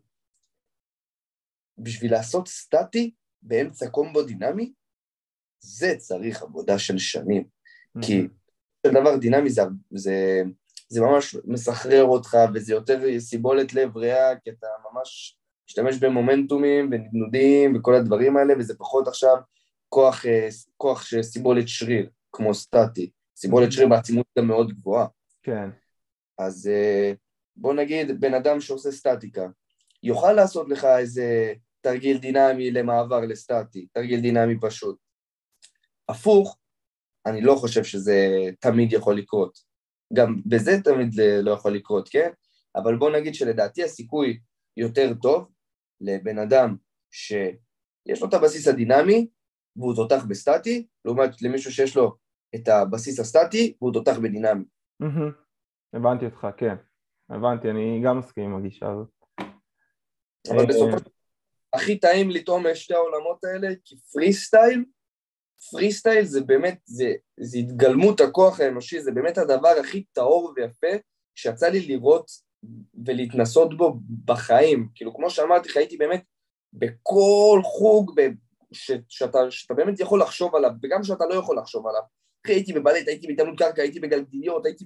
B: בשביל לעשות סטטי באמצע קומבו דינמי, זה צריך עבודה של שנים, כי של דבר דינמי זה ממש מסחרר אותך, וזה יותר סיבולת לב ריאה, כי אתה ממש משתמש במומנטומים ונדנודים וכל הדברים האלה, וזה פחות עכשיו כוח שסיבולת שריר, כמו סטטי, סיבולת שריר בעצימות גם מאוד גבוהה.
A: כן.
B: אז בוא נגיד, בן אדם שעושה סטטיקה, יוכל לעשות לך איזה תרגיל דינמי למעבר לסטטי, תרגיל דינמי פשוט. הפוך, אני לא חושב שזה תמיד יכול לקרות. גם בזה תמיד לא יכול לקרות, כן? אבל בוא נגיד שלדעתי הסיכוי יותר טוב לבן אדם שיש לו את הבסיס הדינמי, והוא תותח בסטטי, לעומת למישהו שיש לו את הבסיס הסטטי, והוא תותח בדינמי.
A: הבנתי אותך, כן. הבנתי, אני גם מסכים עם הגישה הזאת.
B: אבל בסופו של דבר, הכי טעים לטעום שתי העולמות האלה, כי פרי סטייל זה באמת, זה התגלמות הכוח האנושי, זה באמת הדבר הכי טהור ויפה, שיצא לי לראות ולהתנסות בו בחיים. כאילו, כמו שאמרתי, חייתי באמת בכל חוג, שאתה באמת יכול לחשוב עליו, וגם שאתה לא יכול לחשוב עליו. אחי, הייתי בבלט, הייתי בהתאמנות קרקע, הייתי בגלגיליות, הייתי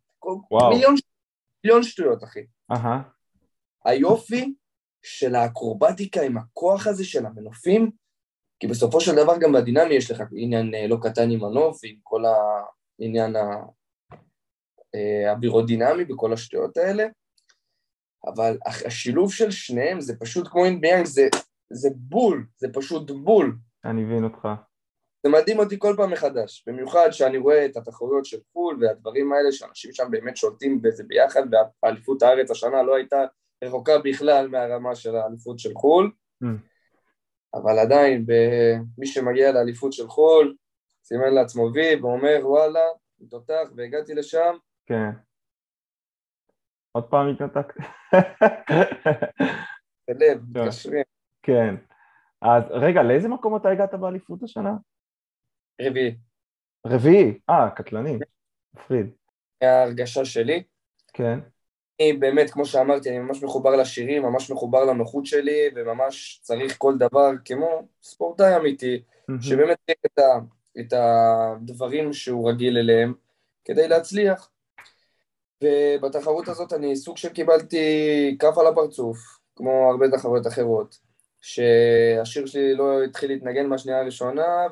B: מיליון שטויות, אחי. היופי של האקרובטיקה עם הכוח הזה של המנופים, כי בסופו של דבר גם בדינמי יש לך עניין לא קטן עם מנוף, עם כל העניין האווירודינמי בכל השטויות האלה, אבל השילוב של שניהם זה פשוט כמו אינביאנג, זה בול, זה פשוט בול.
A: אני מבין אותך.
B: זה מדהים אותי כל פעם מחדש, במיוחד שאני רואה את התחרויות של חול והדברים האלה, שאנשים שם באמת שולטים בזה ביחד, והאליפות הארץ השנה לא הייתה רחוקה בכלל מהרמה של האליפות של חול, אבל עדיין, מי שמגיע לאליפות של חול, סימן לעצמו וי ואומר, וואלה, מתותח, והגעתי לשם.
A: כן. עוד פעם התנתקת.
B: בלב, מתקשרים.
A: כן. אז רגע, לאיזה מקום אתה הגעת באליפות השנה? רביעי? קטלני. מפחיד.
B: ההרגשה שלי.
A: כן.
B: אני באמת, כמו שאמרתי, אני ממש מחובר לשירים, ממש מחובר לנוחות שלי, וממש צריך כל דבר כמו ספורטאי אמיתי, שבאמת צריך את הדברים שהוא רגיל אליהם, כדי להצליח. ובתחרות הזאת אני סוג שקיבלתי כף על הפרצוף, כמו הרבה תחרויות אחרות, שהשיר שלי לא התחיל להתנגן מהשנייה הראשונה,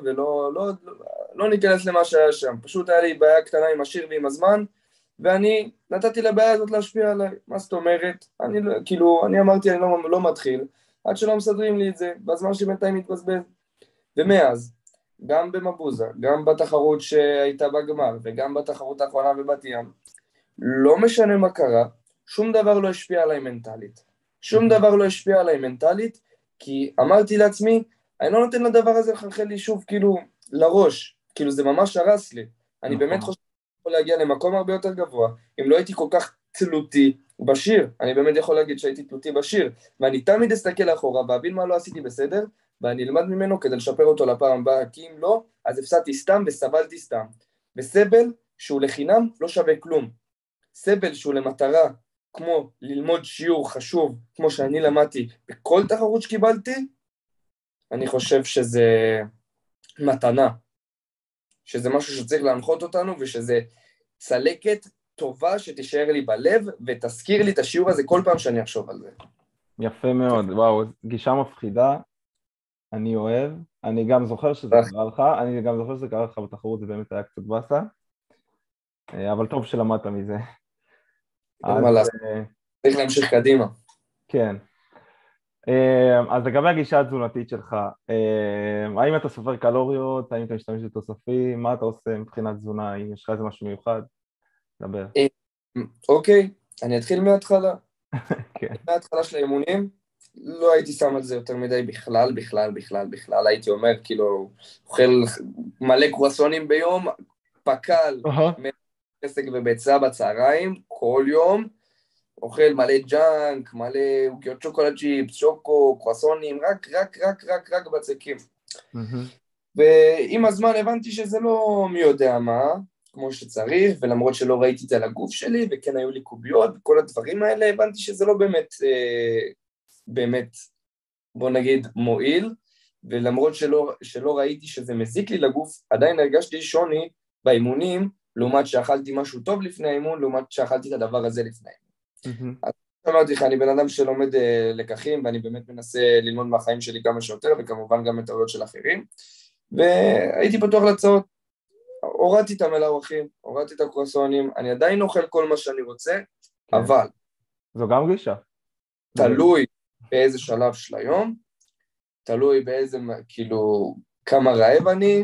B: ולא ניכנס למה שהיה שם. פשוט היה לי בעיה קטנה עם השיר ועם הזמן, ואני נתתי לבעיה הזאת להשפיע עליי. מה זאת אומרת? אני אמרתי, אני לא מתחיל, עד שלא מסדרים לי את זה, בזמן שבינתיים מתבזבז. ומאז, גם במבוזה, גם בתחרות שהייתה בגמר, וגם בתחרות האחרונה בבת ים, לא משנה מה קרה, שום דבר לא השפיע עליי מנטלית. שום דבר לא השפיע עליי מנטלית, כי אמרתי לעצמי, אני לא נותן לדבר הזה לחלחל לי שוב, כאילו, לראש. כאילו, זה ממש הרס לי. אני באמת חושב יכול להגיע למקום הרבה יותר גבוה, אם לא הייתי כל כך תלותי בשיר, אני באמת יכול להגיד שהייתי תלותי בשיר, ואני תמיד אסתכל אחורה, ואבין מה לא עשיתי בסדר, ואני אלמד ממנו כדי לשפר אותו לפעם הבאה, כי אם לא, אז הפסדתי סתם וסבלתי סתם. וסבל שהוא לחינם לא שווה כלום. סבל שהוא למטרה, כמו ללמוד שיעור חשוב, כמו שאני למדתי בכל תחרות שקיבלתי, אני חושב שזה מתנה. שזה משהו שצריך להנחות אותנו, ושזה צלקת טובה שתישאר לי בלב, ותזכיר לי את השיעור הזה כל פעם שאני אחשוב על זה.
A: יפה מאוד, וואו, גישה מפחידה, אני אוהב, אני גם זוכר שזה קרה לך, בתחרות, זה באמת היה קצת בסה, אבל טוב שלמדת מזה.
B: אין מה לעשות, צריך להמשיך קדימה.
A: כן. אז לגבי הגישה התזונתית שלך, האם אתה סופר קלוריות, האם אתה משתמש בתוספים, מה אתה עושה מבחינת תזונה, אם יש לך איזה משהו מיוחד? דבר.
B: אוקיי, אני אתחיל מההתחלה.
A: כן.
B: מההתחלה של האימונים, לא הייתי שם על זה יותר מדי בכלל, הייתי אומר, כאילו, אוכל מלא קרואסונים ביום, פקל, עסק וביצה בצהריים, כל יום, אוכל מלא ג'אנק, מלא עוגיות שוקולד צ'יפס, שוקו, קרואסונים, רק בצקים. ועם הזמן הבנתי שזה לא מי יודע מה, כמו שצריך, ולמרות שלא ראיתי את זה על הגוף שלי, וכן היו לי קוביות, וכל הדברים האלה, הבנתי שזה לא באמת, בוא נגיד, מועיל, ולמרות שלא ראיתי שזה מזיק לי לגוף, עדיין הרגשתי שוני באימונים, לעומת שאכלתי משהו טוב לפני האימון, לעומת שאכלתי את הדבר הזה לפני האימון. אז אמרתי לך, אני בן אדם שלומד לקחים, ואני באמת מנסה ללמוד מהחיים שלי כמה שיותר, וכמובן גם את הטעויות של אחרים, והייתי פתוח להצעות, הורדתי את המלארוחים, הורדתי את הקרואסונים, אני עדיין אוכל כל מה שאני רוצה, אבל...
A: זו גם גישה.
B: תלוי באיזה שלב של היום, תלוי באיזה, כאילו, כמה רעב אני,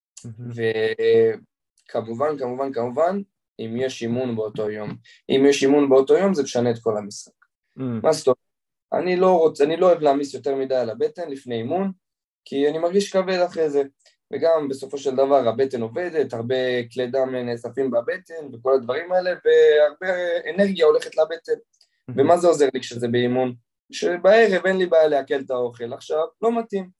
B: וכמובן, אם יש אימון באותו יום. אם יש אימון באותו יום, זה משנה את כל המשחק. מה זאת אומרת? אני לא אוהב להעמיס יותר מדי על הבטן לפני אימון, כי אני מרגיש כבד אחרי זה, וגם בסופו של דבר הבטן עובדת, הרבה כלי דם נאספים בבטן, וכל הדברים האלה, והרבה אנרגיה הולכת לבטן. ומה זה עוזר לי כשזה באימון? שבערב אין לי בעיה להקל את האוכל, עכשיו לא מתאים.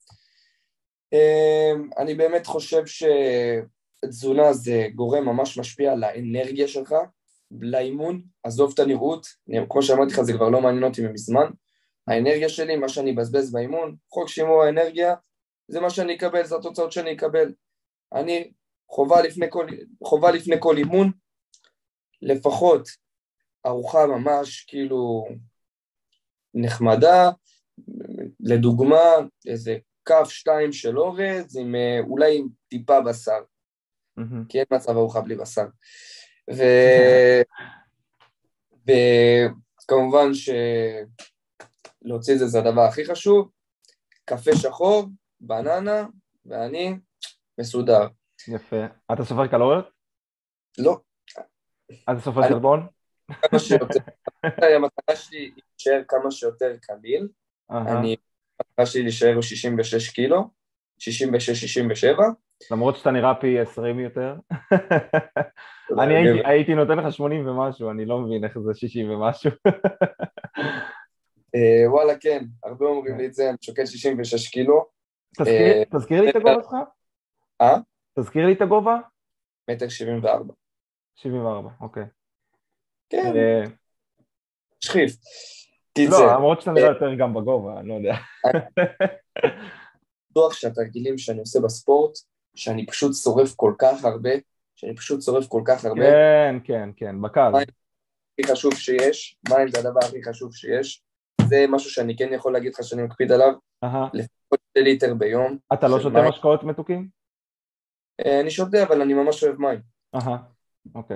B: אני באמת חושב שתזונה זה גורם ממש משפיע על האנרגיה שלך, לאימון, עזוב את הנראות, כמו שאמרתי לך זה כבר לא מעניין אותי מזמן, האנרגיה שלי, מה שאני בזבז באימון, חוק שימור האנרגיה, זה מה שאני אקבל, זה התוצאות שאני אקבל. אני חובה לפני כל אימון, לפחות ארוחה ממש כאילו נחמדה, לדוגמה איזה כף 2 של אורז, אולי עם טיפה בשר, כי אין מצב ארוחה בלי בשר. וכמובן שלהוציא את זה זה הדבר הכי חשוב, קפה שחור, בננה, ואני מסודר.
A: יפה. אתה סופר קלוריות?
B: לא.
A: אתה סופר חלבון?
B: כמה שיותר. המטרה שלי להישאר כמה שיותר קליל. המטרה שלי להישאר 66 קילו, 66-67.
A: למרות שאתה נראה פי 20 יותר. אני הייתי נותן לך 80 ומשהו, אני לא מבין איך זה 60 ומשהו.
B: וואלה, כן, הרבה אומרים לי את זה, אני שוקל 66 קילו.
A: תזכיר לי את הגובה שלך? תזכיר לי את הגובה?
B: 1.74 מטר.
A: 74, אוקיי.
B: כן, שכיף.
A: לא, למרות שאתה נראה יותר גם בגובה, אני לא יודע.
B: בטוח שהתרגילים שאני עושה בספורט, שאני פשוט שורף כל כך הרבה,
A: כן, בקל.
B: מים הכי חשוב שיש, מים זה הדבר הכי חשוב שיש, זה משהו שאני כן יכול להגיד לך שאני מקפיד עליו, לפחות 2 ליטר ביום.
A: אתה לא שותה משקאות מתוקים?
B: אני שותה, אבל אני ממש אוהב מים.
A: אוקיי.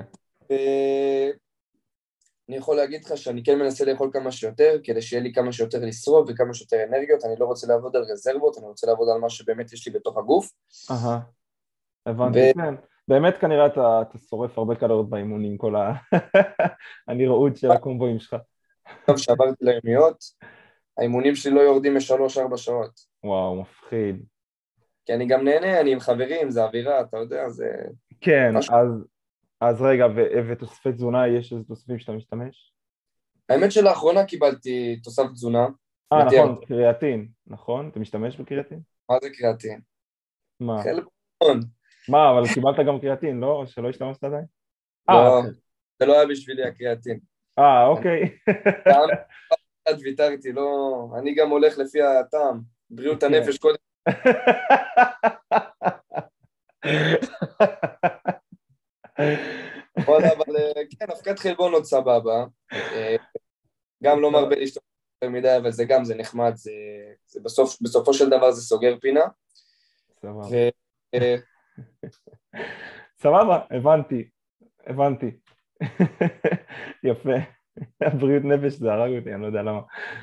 B: אני יכול להגיד לך שאני כן מנסה לאכול כמה שיותר, כדי שיהיה לי כמה שיותר לשרוף וכמה שיותר אנרגיות, אני לא רוצה לעבוד על רזרבות, אני רוצה לעבוד על מה שבאמת יש לי בתוך הגוף.
A: הבנתי, כן. באמת כנראה אתה שורף הרבה קלוריות באימונים, כל הנראות של הקומבואים שלך.
B: טוב, שעברתי ליומיות, האימונים שלי לא יורדים מ3-4 שעות.
A: וואו, מפחיד.
B: כי אני גם נהנה, אני עם חברים, זה אווירה, אתה יודע, זה...
A: כן, אז רגע, ותוספי תזונה, יש איזה תוספים שאתה משתמש?
B: האמת שלאחרונה קיבלתי תוסף תזונה.
A: נכון, קריאטין, נכון? אתה משתמש בקריאטין?
B: מה זה קריאטין?
A: מה?
B: חלבון.
A: מה, אבל קיבלת גם קריאטין, לא? שלא השתמשת עדיין?
B: לא, זה לא היה בשבילי הקריאטין.
A: אוקיי.
B: קצת ויתרתי, לא... אני גם הולך לפי הטעם, בריאות הנפש קודם. אבל כן, אבקת חלבון עוד סבבה, גם לא מרבה להשתמש יותר מדי, אבל זה גם, זה נחמד, זה בסופו של דבר זה סוגר פינה.
A: סבבה, הבנתי. יפה. הבריאות נפש זה הרג אותי, אני לא יודע למה.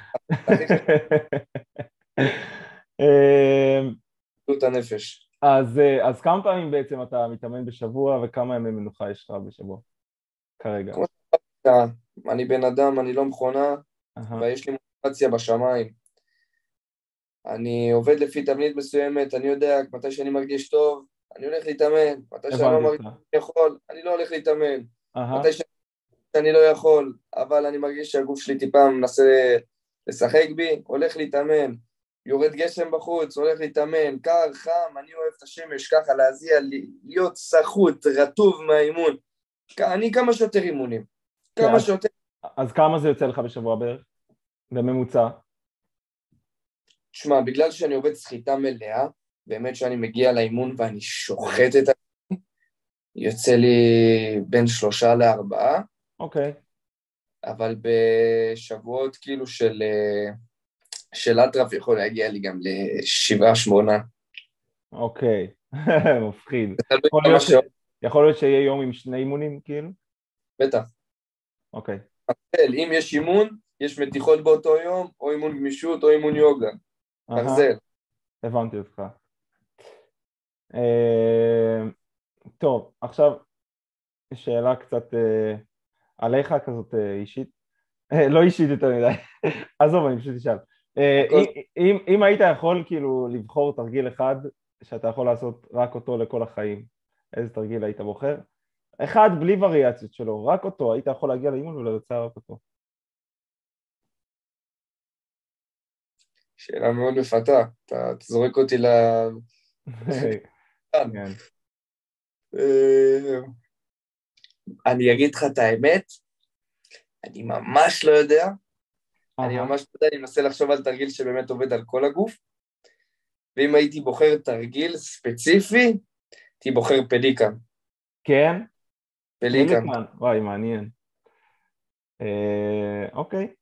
B: בריאות הנפש.
A: אז כמה פעמים בעצם אתה מתאמן בשבוע וכמה ימי מנוחה יש לך בשבוע כרגע?
B: אני בן אדם, אני לא מכונה, ויש לי מוטיבציה בשמיים. אני עובד לפי תבנית מסוימת, אני יודע מתי שאני מרגיש טוב, אני הולך להתאמן, מתי שאני לא מרגיש שאני יכול, אני לא הולך להתאמן.
A: אהה.
B: מתי שאני לא יכול, אבל אני מרגיש שהגוף שלי טיפה מנסה לשחק בי, הולך להתאמן, יורד גשם בחוץ, הולך להתאמן, קר, חם, אני אוהב את השמש, ככה להזיע, להיות סחוט, רטוב מהאימון. אני כמה שיותר אימונים,
A: כן,
B: כמה שיותר.
A: אז כמה זה יוצא לך בשבוע בערך? בממוצע?
B: תשמע, בגלל שאני עובד סחיטה מלאה, באמת שאני מגיע לאימון ואני שוחט את ה... יוצא לי בין 3 ל4,
A: אוקיי.
B: אבל בשבועות כאילו של אטרף יכול להגיע לי גם ל7, 8.
A: אוקיי. מפחיד.
B: תלוי
A: יכול
B: כמה
A: להיות
B: שעות,
A: יכול להיות שיהיה יום עם 2 אימונים, כאילו?
B: בטח.
A: אוקיי.
B: אם יש אימון, יש מתיחות באותו יום, או אימון גמישות או אימון יוגה.
A: אהה,
B: ברזל.
A: הבנתי אותך. אה, טוב, עכשיו שאלה קצת עליך, כזאת אישית. לא אישית יותר מדי. עזוב, אני פשוט אשאל.
B: הכל
A: אם היית יכול כאילו לבחור תרגיל אחד שאתה יכול לעשות רק אותו לכל החיים, איזה תרגיל היית בוחר? אחד בלי וריאציות שלו, רק אותו, היית יכול להגיע לאימון ולבצע רק אותו.
B: שאלה מאוד מפתה. אתה זורק אותי ל...
A: כן.
B: אני אגיד לך את האמת, אני ממש לא יודע. אני
A: אהה.
B: ממש לא יודע, אני מנסה לחשוב על תרגיל שבאמת עובד על כל הגוף, ואם הייתי בוחר תרגיל ספציפי, הייתי בוחר פליקן.
A: כן?
B: פליקן.
A: פליקן, וואי, מעניין. אוקיי.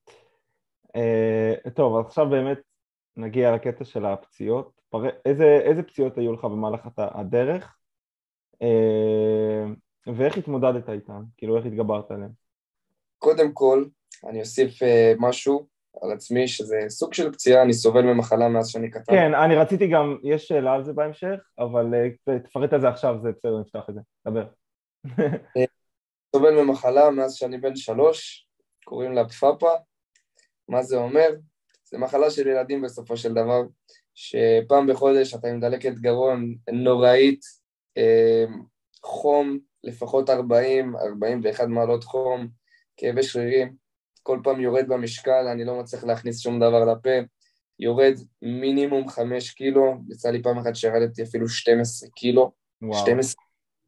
A: טוב, אז עכשיו באמת נגיע לקטע של הפציעות. איזה פציעות היו לך במהלך הדרך, ואיך התמודדת איתן? כאילו, איך התגברת עליהן?
B: קודם כל, אני אוסיף משהו על עצמי, שזה סוג של פציעה, אני סובל ממחלה מאז שאני קטן.
A: כן, אני רציתי גם, יש שאלה על זה בהמשך, אבל תפרט על זה עכשיו, זה בסדר, נפתח את זה. דבר.
B: סובל ממחלה מאז שאני בן 3, קוראים לה פפאפה. מה זה אומר? זה מחלה של ילדים בסופו של דבר, שפעם בחודש אתה עם דלקת גרון נוראית, חום לפחות 41 מעלות חום, כאבי שרירים, כל פעם יורד במשקל, אני לא מצליח להכניס שום דבר לפה, יורד מינימום 5 קילו, יצא לי פעם אחת שירדתי אפילו 12 קילו,
A: וואו.
B: 12,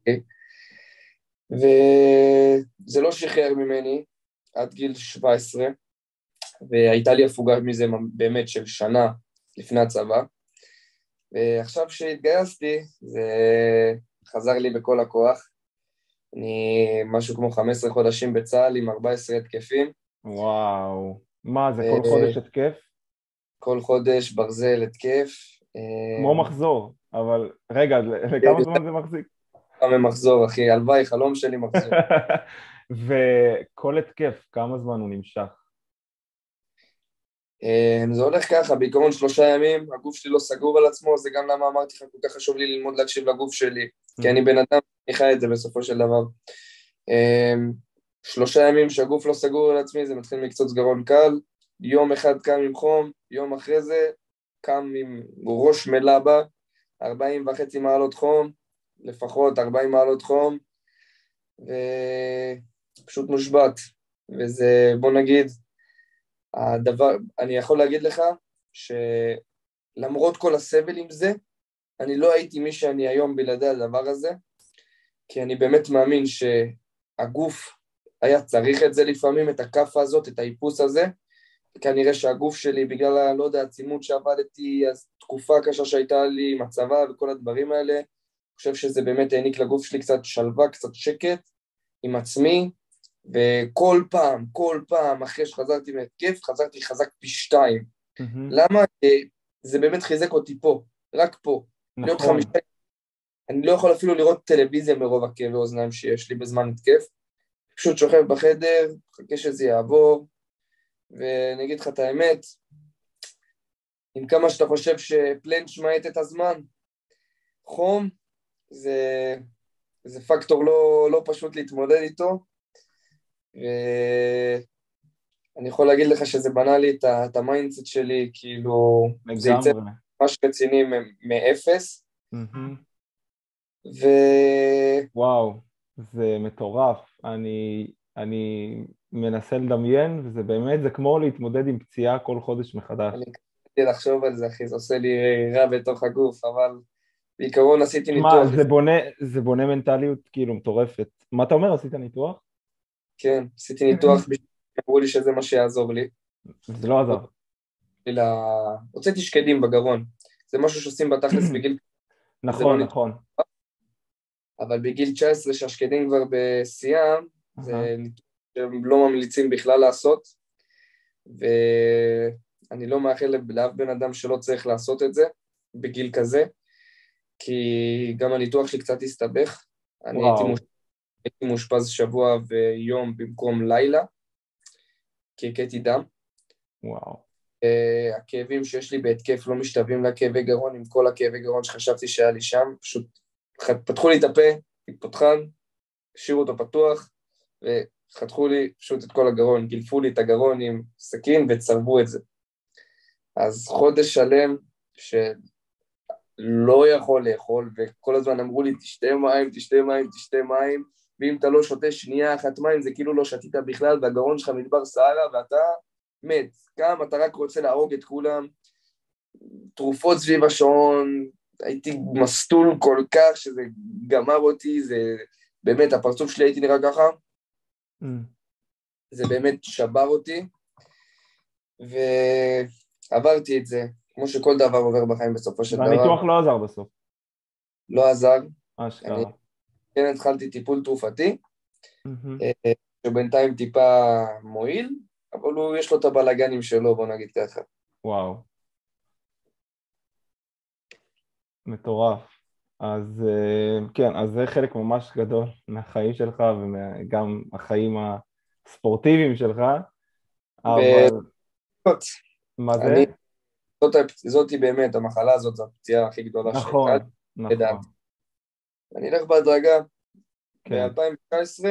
B: וזה לא שחרר ממני עד גיל 17, והייתה לי הפוגה מזה באמת של שנה לפני הצבא, ועכשיו שהתגייסתי זה חזר לי בכל הכוח. אני משהו כמו 15 חודשים בצה"ל עם 14 התקפים.
A: וואו. מה, זה כל חודש התקף?
B: כל חודש ברזל התקף.
A: כמו מחזור, אבל רגע, לכמה זמן זה מחזיק?
B: כמה מחזור, אחי, הלוואי, חלום שלי מחזור.
A: וכל התקף, כמה זמן הוא נמשך?
B: זה הולך ככה, בעיקרון 3 ימים, הגוף שלי לא סגור על עצמו, זה גם למה אמרתי לך, כל כך חשוב לי ללמוד להקשיב לגוף שלי, כי אני בן אדם, אני חי את זה בסופו של דבר. 3 ימים שהגוף לא סגור על עצמי, זה מתחיל מקצוץ גרון קל, יום אחד קם עם חום, יום אחרי זה קם עם ראש מלבה, 40.5 מעלות חום, לפחות 40 מעלות חום, ופשוט מושבת, וזה, בוא נגיד, אני יכול להגיד לך שלמרות כל הסבל עם זה, אני לא הייתי מי שאני היום בלעדי הדבר הזה, כי אני באמת מאמין שהגוף היה צריך את זה לפעמים, את הכף הזאת, את האיפוס הזה, כנראה שהגוף שלי, בגלל, לא יודע, הצימות שעבדתי, אז תקופה קשה שהייתה לי עם הצבא וכל הדברים האלה, אני חושב שזה באמת העניק לגוף שלי קצת שלווה, קצת שקט עם עצמי, וכל פעם, אחרי שחזרתי מהתקף, חזרתי חזק פי 2. למה? זה באמת חיזק אותי פה, רק פה. להיות
A: נכון.
B: 5, אני לא יכול אפילו לראות טלוויזיה מרוב הכאבי אוזניים שיש לי בזמן התקף, פשוט שוכב בחדר, חכה שזה יעבור, ואני אגיד לך את האמת, עם כמה שאתה חושב שפלנץ' מאט את הזמן, חום, זה פקטור לא פשוט להתמודד איתו, ואני יכול להגיד לך שזה בנה לי את המיינדסט שלי, כאילו, זה יצא
A: לגמרי.
B: ממש רציני מאפס, ו...
A: וואו, זה מטורף. אני מנסה לדמיין, וזה באמת, זה כמו להתמודד עם פציעה כל חודש מחדש.
B: אני קצת לחשוב על זה, אחי, זה עושה לי רע בתוך הגוף, אבל בעיקרון עשיתי
A: שמע,
B: ניתוח.
A: זה בונה מנטליות כאילו מטורפת. מה אתה אומר? עשית ניתוח?
B: כן, עשיתי ניתוח, אמרו לי שזה מה שיעזור לי.
A: זה לא עזר.
B: הוצאתי שקדים בגרון, זה משהו שעושים בתכלס בגיל, זה לא
A: נכון,
B: ניתוח,
A: נכון.
B: אבל בגיל 19 שהשקדים כבר בשיאם,
A: אהה.
B: זה ניתוח שהם לא ממליצים בכלל לעשות, ואני לא מאחל לאף בן אדם שלא צריך לעשות את זה בגיל כזה, כי גם הניתוח שלי קצת הסתבך, אני
A: וואו,
B: הייתי מאושפז שבוע ויום במקום לילה, כי הכיתי דם.
A: וואו.
B: הכאבים שיש לי בהתקף לא משתווים לכאבי גרון, עם כל הכאבי גרון שחשבתי שהיה לי שם, פשוט פתחו לי את הפה, התפתחן, השאירו אותו פתוח, וחתכו לי פשוט את כל הגרון, גילפו לי את הגרון עם סכין וצרבו את זה. אז חודש שלם שלא יכול לאכול, וכל הזמן אמרו לי, תשתה מים, תשתה מים, תשתה מים, ואם אתה לא שותה שנייה אחת מים, זה כאילו לא שתית בכלל, והגרון שלך מדבר סהרה, ואתה מת. גם אתה רק רוצה להרוג את כולם, תרופות סביב השעון, הייתי מסטול כל כך שזה גמר אותי, זה באמת, הפרצוף שלי הייתי נראה ככה, זה באמת שבר אותי, ועברתי את זה, כמו שכל דבר עובר בחיים בסופו של דבר.
A: והניתוח לא עזר בסוף.
B: לא עזר,
A: אשכרה.
B: אני כן התחלתי טיפול תרופתי,
A: מהמם.
B: שבינתיים טיפה מועיל, אבל יש לו את הבלגנים שלו, בוא נגיד ככה.
A: וואו. מטורף. אז כן, אז זה חלק ממש גדול מהחיים שלך וגם החיים הספורטיביים שלך, אבל מה זה?
B: אני, זאתי באמת, המחלה הזאת, זו הפציעה הכי גדולה שהייתה
A: נכון,
B: לי,
A: נכון,
B: לדעתי. אני אלך בהדרגה,
A: כן.
B: ב-2019,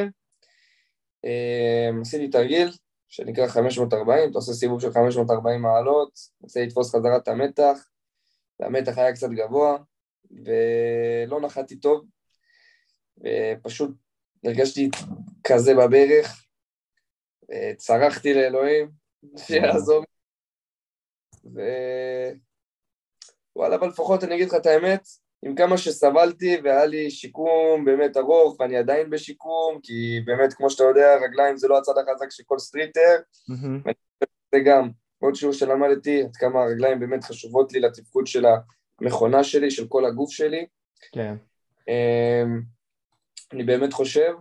B: עשיתי תרגיל שנקרא 540, אתה עושה סיבוב של 540 מעלות, עושה לתפוס חזרה את המתח, והמתח היה קצת גבוה, ולא נחתי טוב, ופשוט הרגשתי כזה בברך, צרחתי לאלוהים, שיעזור, וואלה, אבל לפחות אני אגיד לך את האמת, עם כמה שסבלתי והיה לי שיקום באמת ארוך, ואני עדיין בשיקום, כי באמת, כמו שאתה יודע, רגליים זה לא הצד החזק של כל סטריטר,
A: מהמם.
B: זה גם עוד שיעור שלמדתי, עד כמה הרגליים באמת חשובות לי לתפקוד של המכונה שלי, של כל הגוף שלי.
A: כן.
B: אני באמת חושב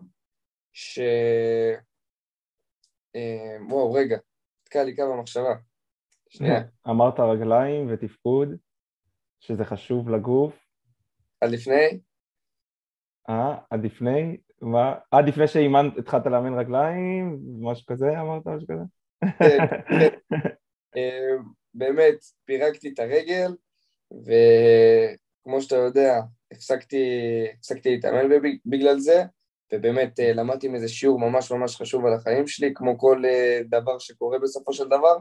B: וואו, רגע, תקע לי כמה מחשבה. שנייה.
A: אמרת רגליים ותפקוד, שזה חשוב לגוף.
B: עד לפני?
A: עד לפני? מה? עד לפני התחלת לאמן רגליים? משהו כזה אמרת? משהו כזה?
B: כן, כן. באמת, פירקתי את הרגל, וכמו שאתה יודע, הפסקתי להתאמן בגלל זה, ובאמת למדתי עם איזה שיעור ממש ממש חשוב על החיים שלי, כמו כל דבר שקורה בסופו של דבר.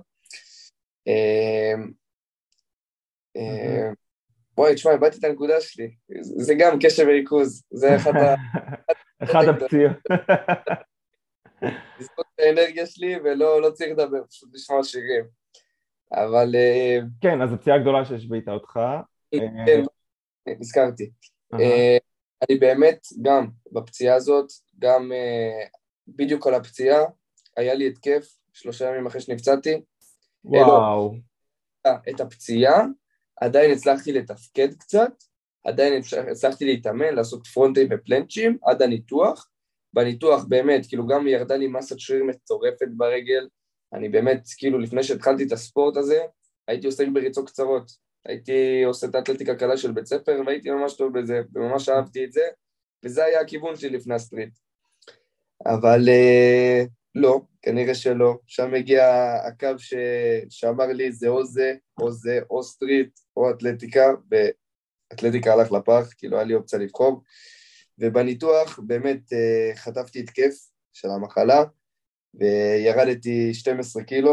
B: בואי, תשמע, הבאתי את הנקודה שלי, זה גם קשב וריכוז, זה
A: אחד הפציעות.
B: לזכות את האנרגיה שלי, ולא צריך לדבר, פשוט לשמוע שירים. אבל
A: כן, אז הפציעה הגדולה שהשביתה אותך.
B: כן, נזכרתי. אני באמת, גם בפציעה הזאת, גם בדיוק על הפציעה, היה לי התקף 3 ימים אחרי שנפצעתי.
A: וואו.
B: את הפציעה, עדיין הצלחתי לתפקד קצת, עדיין הצלחתי להתאמן, לעשות פרונטים ופלנצ'ים, עד הניתוח. בניתוח באמת, כאילו גם ירדה לי מסת שריר מטורפת ברגל, אני באמת, כאילו לפני שהתחלתי את הספורט הזה, הייתי עוסק בריצות קצרות, הייתי עושה את האתלטיקה קלה של בית ספר, והייתי ממש טוב בזה, וממש אהבתי את זה, וזה היה הכיוון שלי לפני הסטריט. אבל לא, כנראה שלא, שם הגיע הקו שאמר לי זה או זה, או זה, או סטריט, או אתלטיקה, ואתלטיקה הלך לפח, כי לא היה לי אופציה לבחור, ובניתוח באמת חטפתי התקף של המחלה, וירדתי 12 קילו,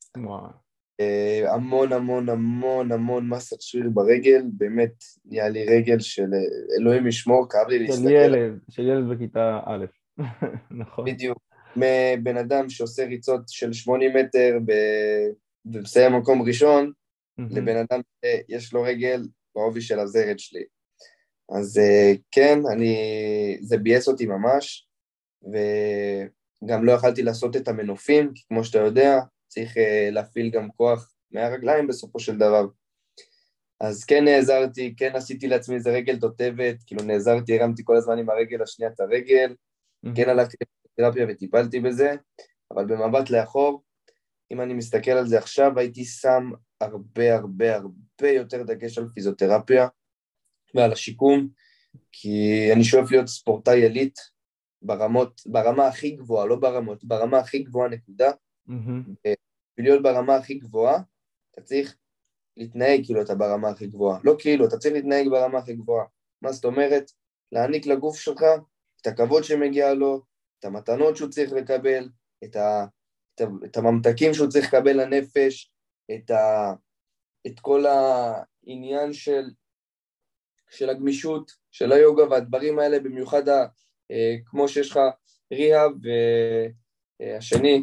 B: המון המון המון המון מסת שריר ברגל, באמת נהיה לי רגל של אלוהים ישמור, כאב לי להסתכל.
A: של ילד בכיתה א'. נכון.
B: בדיוק. מבן אדם שעושה ריצות של 80 מטר ומסיים מקום ראשון, לבן אדם שיש לו רגל בעובי של הזרת שלי. אז כן, זה בייס אותי ממש, וגם לא יכלתי לעשות את המנופים, כי כמו שאתה יודע, צריך להפעיל גם כוח מהרגליים בסופו של דבר. אז כן נעזרתי, כן עשיתי לעצמי איזה רגל תותבת, כאילו נעזרתי, הרמתי כל הזמן עם הרגל השנייה את הרגל, כן הלכתי לתרפיה וטיפלתי בזה, אבל במבט לאחור, אם אני מסתכל על זה עכשיו, הייתי שם הרבה הרבה הרבה יותר דגש על פיזיותרפיה ועל השיקום, כי אני שואף להיות ספורטאי אליט ברמה הכי גבוהה, לא ברמות, ברמה הכי גבוהה נקודה, ולהיות ברמה הכי גבוהה, אתה צריך להתנהג כאילו אתה ברמה הכי גבוהה, לא כאילו, אתה צריך להתנהג ברמה הכי גבוהה. מה זאת אומרת? להעניק לגוף שלך את הכבוד שמגיע לו, את המתנות שהוא צריך לקבל, את הממתקים שהוא צריך לקבל לנפש, את כל העניין של הגמישות, של היוגה והדברים האלה, במיוחד כמו שיש לך ריהאב והשני,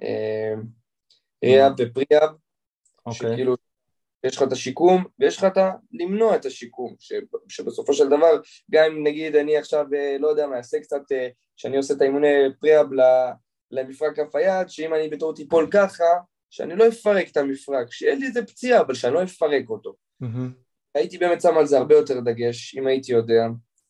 B: ריהאב ופריהאב, שכאילו יש לך את השיקום, ויש לך את למנוע את השיקום, שבסופו של דבר, גם אם נגיד אני עכשיו, לא יודע מה, אעשה קצת, שאני עושה את האימוני פריהאב למפרק כף היד, שאם אני בתור טיפול ככה, שאני לא אפרק את המפרק, שאין לי איזה פציעה, אבל שאני לא אפרק אותו. הייתי באמת שם על זה הרבה יותר דגש, אם הייתי יודע,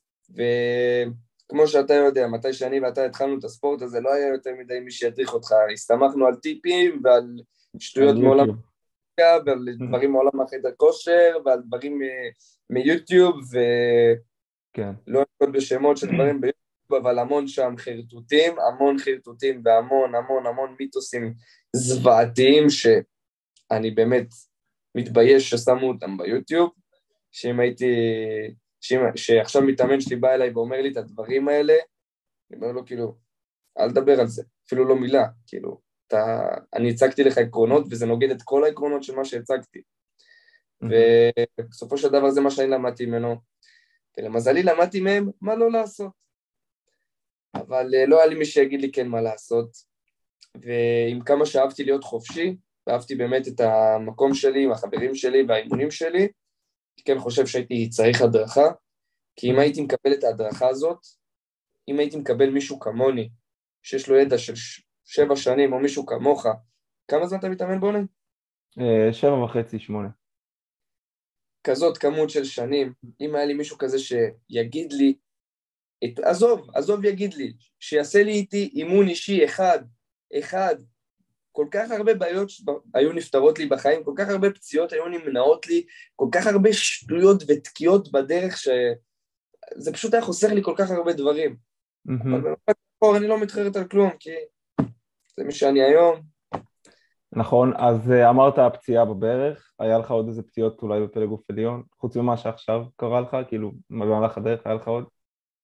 B: וכמו שאתה יודע, מתי שאני ואתה התחלנו את הספורט הזה, לא היה יותר מדי מי שידריך אותך, הסתמכנו על טיפים ועל שטויות מעולם, ועל דברים מעולם החדר כושר, ועל דברים מיוטיוב, ולא נקוד בשמות של דברים ביוטיוב, אבל המון שם חרטוטים, המון חרטוטים, והמון המון המון מיתוסים זוועתיים, שאני באמת מתבייש ששמו אותם ביוטיוב, שאם הייתי, שעכשיו מתאמן שלי בא אליי ואומר לי את הדברים האלה, אני אומר לו כאילו, אל תדבר על זה, אפילו לא מילה, כאילו, אני הצגתי לך עקרונות, וזה נוגד את כל העקרונות של מה שהצגתי. ובסופו של דבר זה מה שאני למדתי ממנו, ולמזלי למדתי מהם מה לא לעשות. אבל לא היה לי מי שיגיד לי כן מה לעשות, ועם כמה שאהבתי להיות חופשי, ואהבתי באמת את המקום שלי, עם החברים שלי והאימונים שלי, אני כן חושב שהייתי צריך הדרכה, כי אם הייתי מקבל את ההדרכה הזאת, אם הייתי מקבל מישהו כמוני, שיש לו ידע של 7 שנים, או מישהו כמוך, כמה זמן אתה מתאמן בונן?
A: 7.5, 8.
B: כזאת כמות של שנים, אם היה לי מישהו כזה שיגיד לי, עזוב יגיד לי, שיעשה לי איתי אימון אישי אחד, כל כך הרבה בעיות היו נפתרות לי בחיים, כל כך הרבה פציעות היו נמנעות לי, כל כך הרבה שטויות ותקיעות בדרך, שזה פשוט היה חוסך לי כל כך הרבה דברים. אבל במקום אחר אני לא מתחרט על כלום, כי זה מי שאני היום.
A: נכון, אז אמרת הפציעה בברך, היה לך עוד איזה פציעות אולי בפלג גוף עליון, חוץ ממה שעכשיו קרה לך, כאילו במהלך הדרך היה לך עוד?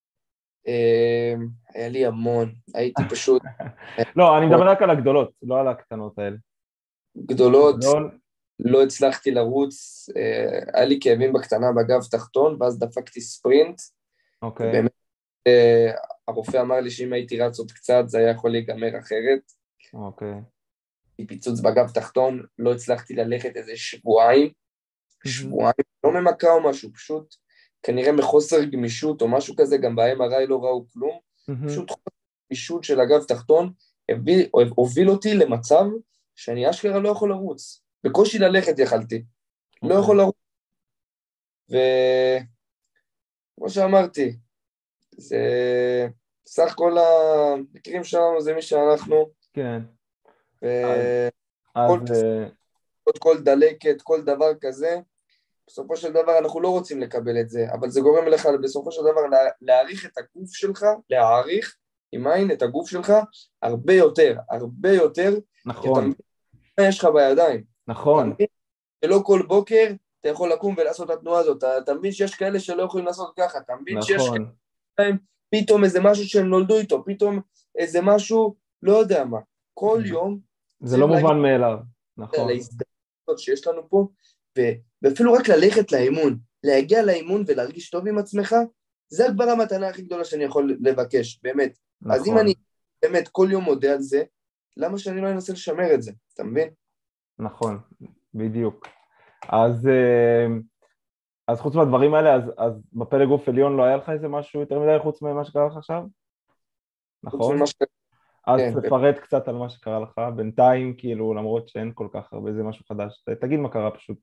B: היה לי המון, הייתי פשוט...
A: לא, אני מדבר רק על הגדולות, לא על הקטנות האלה.
B: גדולות, לא הצלחתי לרוץ, היה לי כאבים בקטנה בגב תחתון, ואז דפקתי ספרינט, ובאמת הרופא אמר לי שאם הייתי רץ עוד קצת, זה היה יכול להיגמר אחרת. פיצוץ בגב תחתון, לא הצלחתי ללכת איזה שבועיים, לא ממכה או משהו, פשוט כנראה מחוסר גמישות או משהו כזה, גם ב-MRI לא ראו כלום, פשוט חוסר גמישות של הגב תחתון, הוביל אותי למצב שאני אשכרה לא יכול לרוץ, בקושי ללכת יכלתי, לא יכול לרוץ, וכמו שאמרתי, זה סך כל המקרים שלנו זה מי שאנחנו,
A: כן.
B: כל דלקת, כל דבר כזה, בסופו של דבר אנחנו לא רוצים לקבל את זה, אבל זה גורם לך בסופו של דבר להעריך את הגוף שלך, להעריך עם עין את הגוף שלך הרבה יותר,
A: נכון.
B: מה יש לך בידיים.
A: נכון.
B: שלא כל בוקר אתה יכול לקום ולעשות את התנועה הזאת, אתה מבין שיש כאלה שלא יכולים לעשות ככה, אתה מבין שיש כאלה פתאום איזה משהו שהם נולדו איתו, פתאום איזה משהו, לא יודע מה, כל יום
A: זה לא מובן מאליו, נכון.
B: על ההזדמנות שיש לנו פה, ואפילו רק ללכת לאימון, להגיע לאימון ולהרגיש טוב עם עצמך, זה כבר המתנה הכי גדולה שאני יכול לבקש, באמת. אז אם
A: נכון,
B: אני באמת כל יום מודה על זה, למה שאני לא אנסה לשמר את זה, אתה מבין?
A: נכון, בדיוק. אז, אז חוץ מהדברים האלה, אז בפלג גוף עליון לא היה לך איזה משהו יותר מדי חוץ ממה שקרה לך עכשיו?
B: חוץ
A: נכון?
B: ממה ש...
A: אז
B: כן,
A: תפרט קצת על מה שקרה לך, בינתיים, כאילו, למרות שאין כל כך הרבה, זה משהו חדש. תגיד מה קרה פשוט.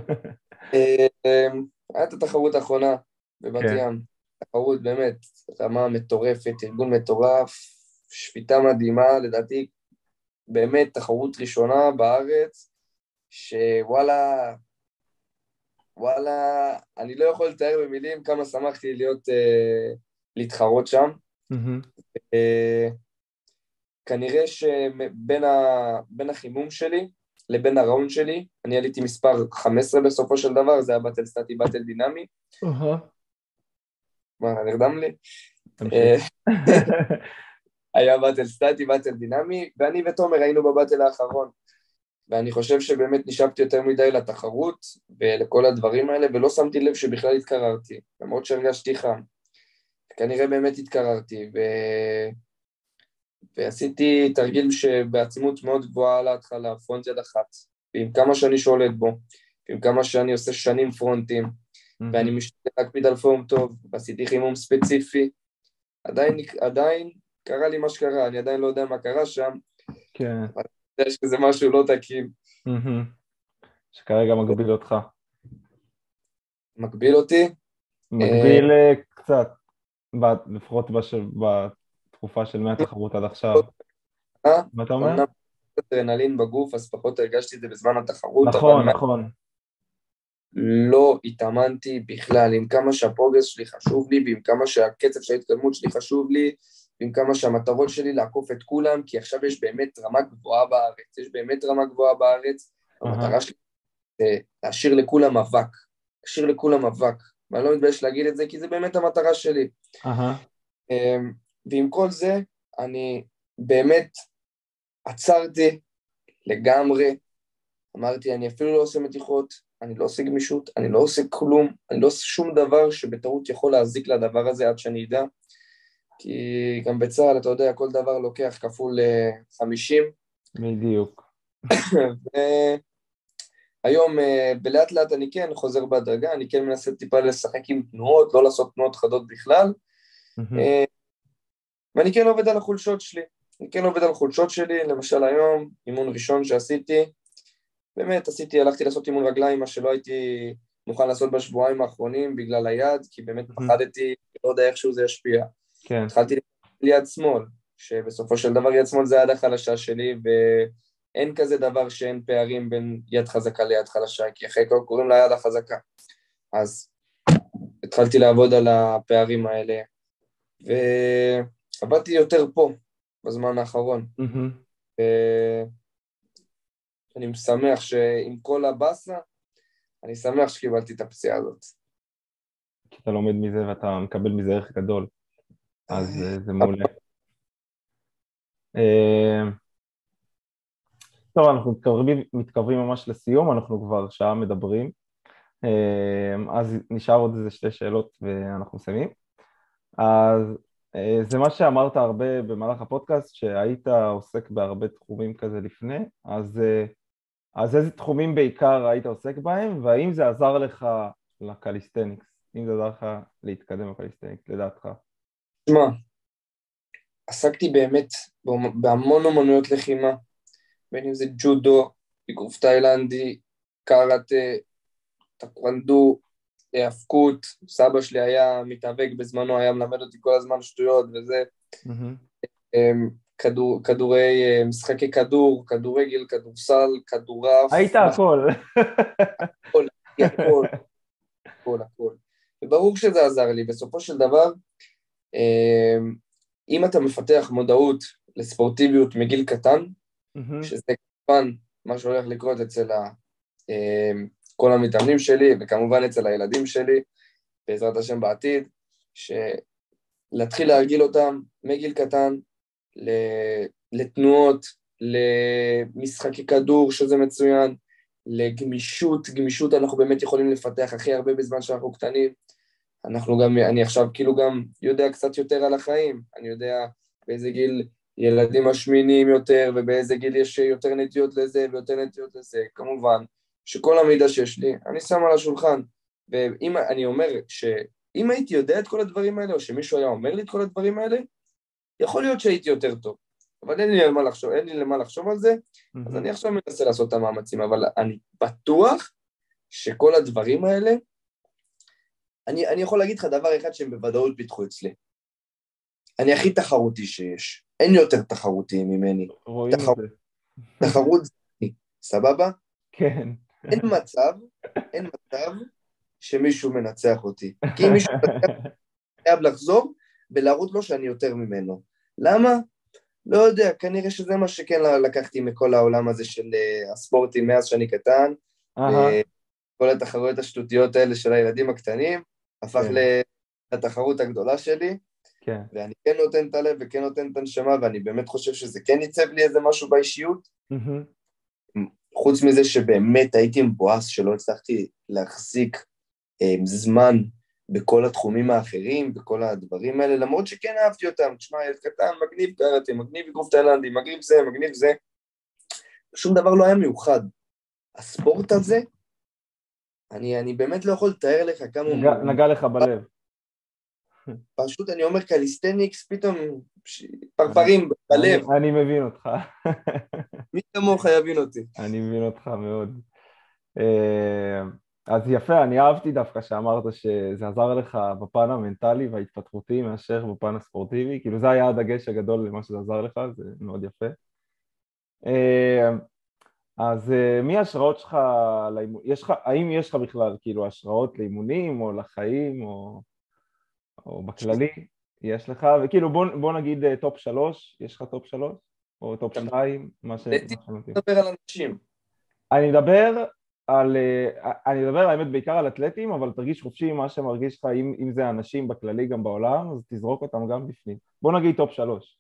B: הייתה התחרות האחרונה בבת
A: כן.
B: ים, תחרות באמת, רמה מטורפת, ארגון מטורף, שפיטה מדהימה, לדעתי באמת תחרות ראשונה בארץ, שוואלה, וואלה, אני לא יכול לתאר במילים כמה שמחתי להיות, להתחרות שם.
A: מהמם.
B: אה, כנראה בין החימום שלי לבין הראון שלי, אני עליתי מספר 15 בסופו של דבר, זה היה באטל סטטי באטל דינמי,
A: אהה.
B: מה, נרדם לי?
A: תמשיך.
B: אה, היה באטל סטטי, באטל דינמי, ואני ותומר היינו בבאטל האחרון, ואני חושב שבאמת נשאבתי יותר מדי לתחרות ולכל הדברים האלה, ולא שמתי לב שבכלל התקררתי, למרות שהרגשתי חם. כנראה באמת התקררתי, ועשיתי תרגיל שבעצימות מאוד גבוהה להתחלה, פרונט יד אחת, ועם כמה שאני שולט בו, ועם כמה שאני עושה שנים פרונטים, ואני
A: מהמם.
B: משתדל להקפיד על פורם טוב, ועשיתי חימום ספציפי, עדיין קרה לי מה שקרה, אני עדיין לא יודע מה קרה שם,
A: כן.
B: אבל אני יודע שזה משהו לא תקין.
A: מהמם. שכרגע מגביל אותך.
B: מגביל אותי,
A: מגביל קצת, לפחות בתקופה של מהתחרות עד עכשיו. מה אתה אומר?
B: אומנם אדרנלין בגוף, אז פחות הרגשתי את זה בזמן התחרות, אבל
A: נכון, נכון.
B: לא התאמנתי בכלל, עם כמה שהפרוגרס שלי חשוב לי, ועם כמה שהקצב של ההתקדמות שלי חשוב לי, ועם כמה שהמטרות שלי לעקוף את כולם, כי עכשיו יש באמת רמה גבוהה בארץ, יש באמת רמה גבוהה בארץ,
A: אהה.
B: המטרה שלי זה להשאיר לכולם אבק, להשאיר לכולם אבק, ואני לא מתבייש להגיד את זה, כי זה באמת המטרה שלי.
A: אהה.
B: ועם כל זה, אני באמת עצרתי לגמרי, אמרתי, אני אפילו לא עושה מתיחות, אני לא עושה גמישות, אני לא עושה כלום, אני לא עושה שום דבר שבטעות יכול להזיק לדבר הזה עד שאני אדע, כי גם בצה"ל, אתה יודע, כל דבר לוקח כפול 50,
A: בדיוק.
B: והיום בלאט לאט אני כן חוזר בהדרגה, אני כן מנסה טיפה לשחק עם תנועות, לא לעשות תנועות חדות בכלל,
A: מהמם.
B: ואני כן עובד על החולשות שלי, אני כן עובד על החולשות שלי, למשל היום, אימון ראשון שעשיתי, באמת הלכתי לעשות אימון רגליים, מה שלא הייתי מוכן לעשות בשבועיים האחרונים בגלל היד, כי באמת
A: מהמם.
B: פחדתי, לא יודע איכשהו זה ישפיע.
A: כן.
B: התחלתי ליד שמאל, שבסופו של דבר יד שמאל זה היד החלשה שלי, ואין כזה דבר שאין פערים בין יד חזקה ליד חלשה, כי אחרי כל קוראים לה יד החזקה. אז התחלתי לעבוד על הפערים האלה, ועבדתי יותר פה בזמן האחרון.
A: מהמם.
B: אני שמח שעם כל הבאסה, אני שמח שקיבלתי את הפציעה הזאת.
A: כי אתה לומד מזה ואתה מקבל מזה ערך גדול, אז זה מעולה. אה, טוב, אנחנו מתקרבים ממש לסיום, אנחנו כבר שעה מדברים, אז נשאר עוד איזה שתי שאלות ואנחנו מסיימים. אז זה מה שאמרת הרבה במהלך הפודקאסט, שהיית עוסק בהרבה תחומים כזה לפני, אז איזה תחומים בעיקר היית עוסק בהם, והאם זה עזר לך לקליסטניקס, אם זה עזר לך להתקדם בקליסטניקס, לדעתך?
B: תשמע, עסקתי באמת בהמון אומנויות לחימה, בין אם זה ג'ודו, אגרוף תאילנדי, קראטה, טקוונדו, האבקות, סבא שלי היה מתאבק בזמנו, היה מלמד אותי כל הזמן שטויות וזה,
A: מהמם.
B: משחקי כדור, כדורגל, כדורסל, כדורעף,
A: היית הכל.
B: הכל, הכל, הכל, הכל. וברור שזה עזר לי, בסופו של דבר, אם אתה מפתח מודעות לספורטיביות מגיל קטן,
A: מהמם.
B: שזה כמובן מה שהולך לקרות אצל כל המתאמנים שלי, וכמובן אצל הילדים שלי, בעזרת השם בעתיד, להתחיל להרגיל אותם מגיל קטן לתנועות, למשחקי כדור, שזה מצוין, לגמישות אנחנו באמת יכולים לפתח הכי הרבה בזמן שאנחנו קטנים, אני עכשיו כאילו גם יודע קצת יותר על החיים, אני יודע באיזה גיל ילדים משמינים יותר, ובאיזה גיל יש יותר נטיות לזה ויותר נטיות לזה, כמובן שכל המידע שיש לי, אני שם על השולחן, ואם אני אומר שאם הייתי יודע את כל הדברים האלה, או שמישהו היה אומר לי את כל הדברים האלה, יכול להיות שהייתי יותר טוב, אבל אין לי למה לחשוב על זה, אז אני עכשיו מנסה לעשות את המאמצים, אבל אני בטוח שכל הדברים האלה, אני יכול להגיד לך דבר אחד שהם בוודאות פיתחו אצלי. אני הכי תחרותי שיש. אין יותר תחרותי ממני.
A: רואים את זה.
B: תחרות זה אני, סבבה?
A: כן.
B: אין מצב שמישהו מנצח אותי. כי אם מישהו חייב לחזור ולהראות לו שאני יותר ממנו. למה? לא יודע, כנראה שזה מה שכן לקחתי מכל העולם הזה של הספורטים מאז שאני קטן, וכל התחרויות השטותיות האלה של הילדים הקטנים, הפך לתחרות הגדולה שלי, ואני כן נותן את הלב וכן נותן את הנשמה, ואני באמת חושב שזה כן ייצב לי איזה משהו באישיות, חוץ מזה שבאמת הייתי מבואס שלא הצלחתי להחזיק זמן בכל התחומים האחרים, בכל הדברים האלה, למרות שכן אהבתי אותם, תשמע, ילד קטן, מגניב קראטה, מגניב אגרוף תאילנדי, מגניב זה, שום דבר לא היה מיוחד. הספורט הזה, אני באמת לא יכול לתאר לך כמה...
A: נגע לך בלב.
B: פשוט אני אומר קליסטניקס, פתאום פרפרים בלב.
A: אני מבין אותך.
B: מי כמוך יבין אותי.
A: אני מבין אותך מאוד. אז יפה, אני אהבתי דווקא שאמרת שזה עזר לך בפן המנטלי וההתפתחותי מאשר בפן הספורטיבי, כאילו זה היה הדגש הגדול למה שזה עזר לך, זה מאוד יפה. אז מי ההשראות שלך, האם יש לך בכלל כאילו השראות לאימונים או לחיים או בכללי, יש לך, וכאילו בוא נגיד טופ 3, יש לך טופ 3 או טופ 2, מה שמתאים.
B: מדבר על אנשים.
A: אני מדבר האמת בעיקר על אתלטים, אבל תרגיש חופשי עם מה שמרגיש לך, אם זה אנשים בכללי גם בעולם, אז תזרוק אותם גם בפנים. בוא נגיד טופ 3.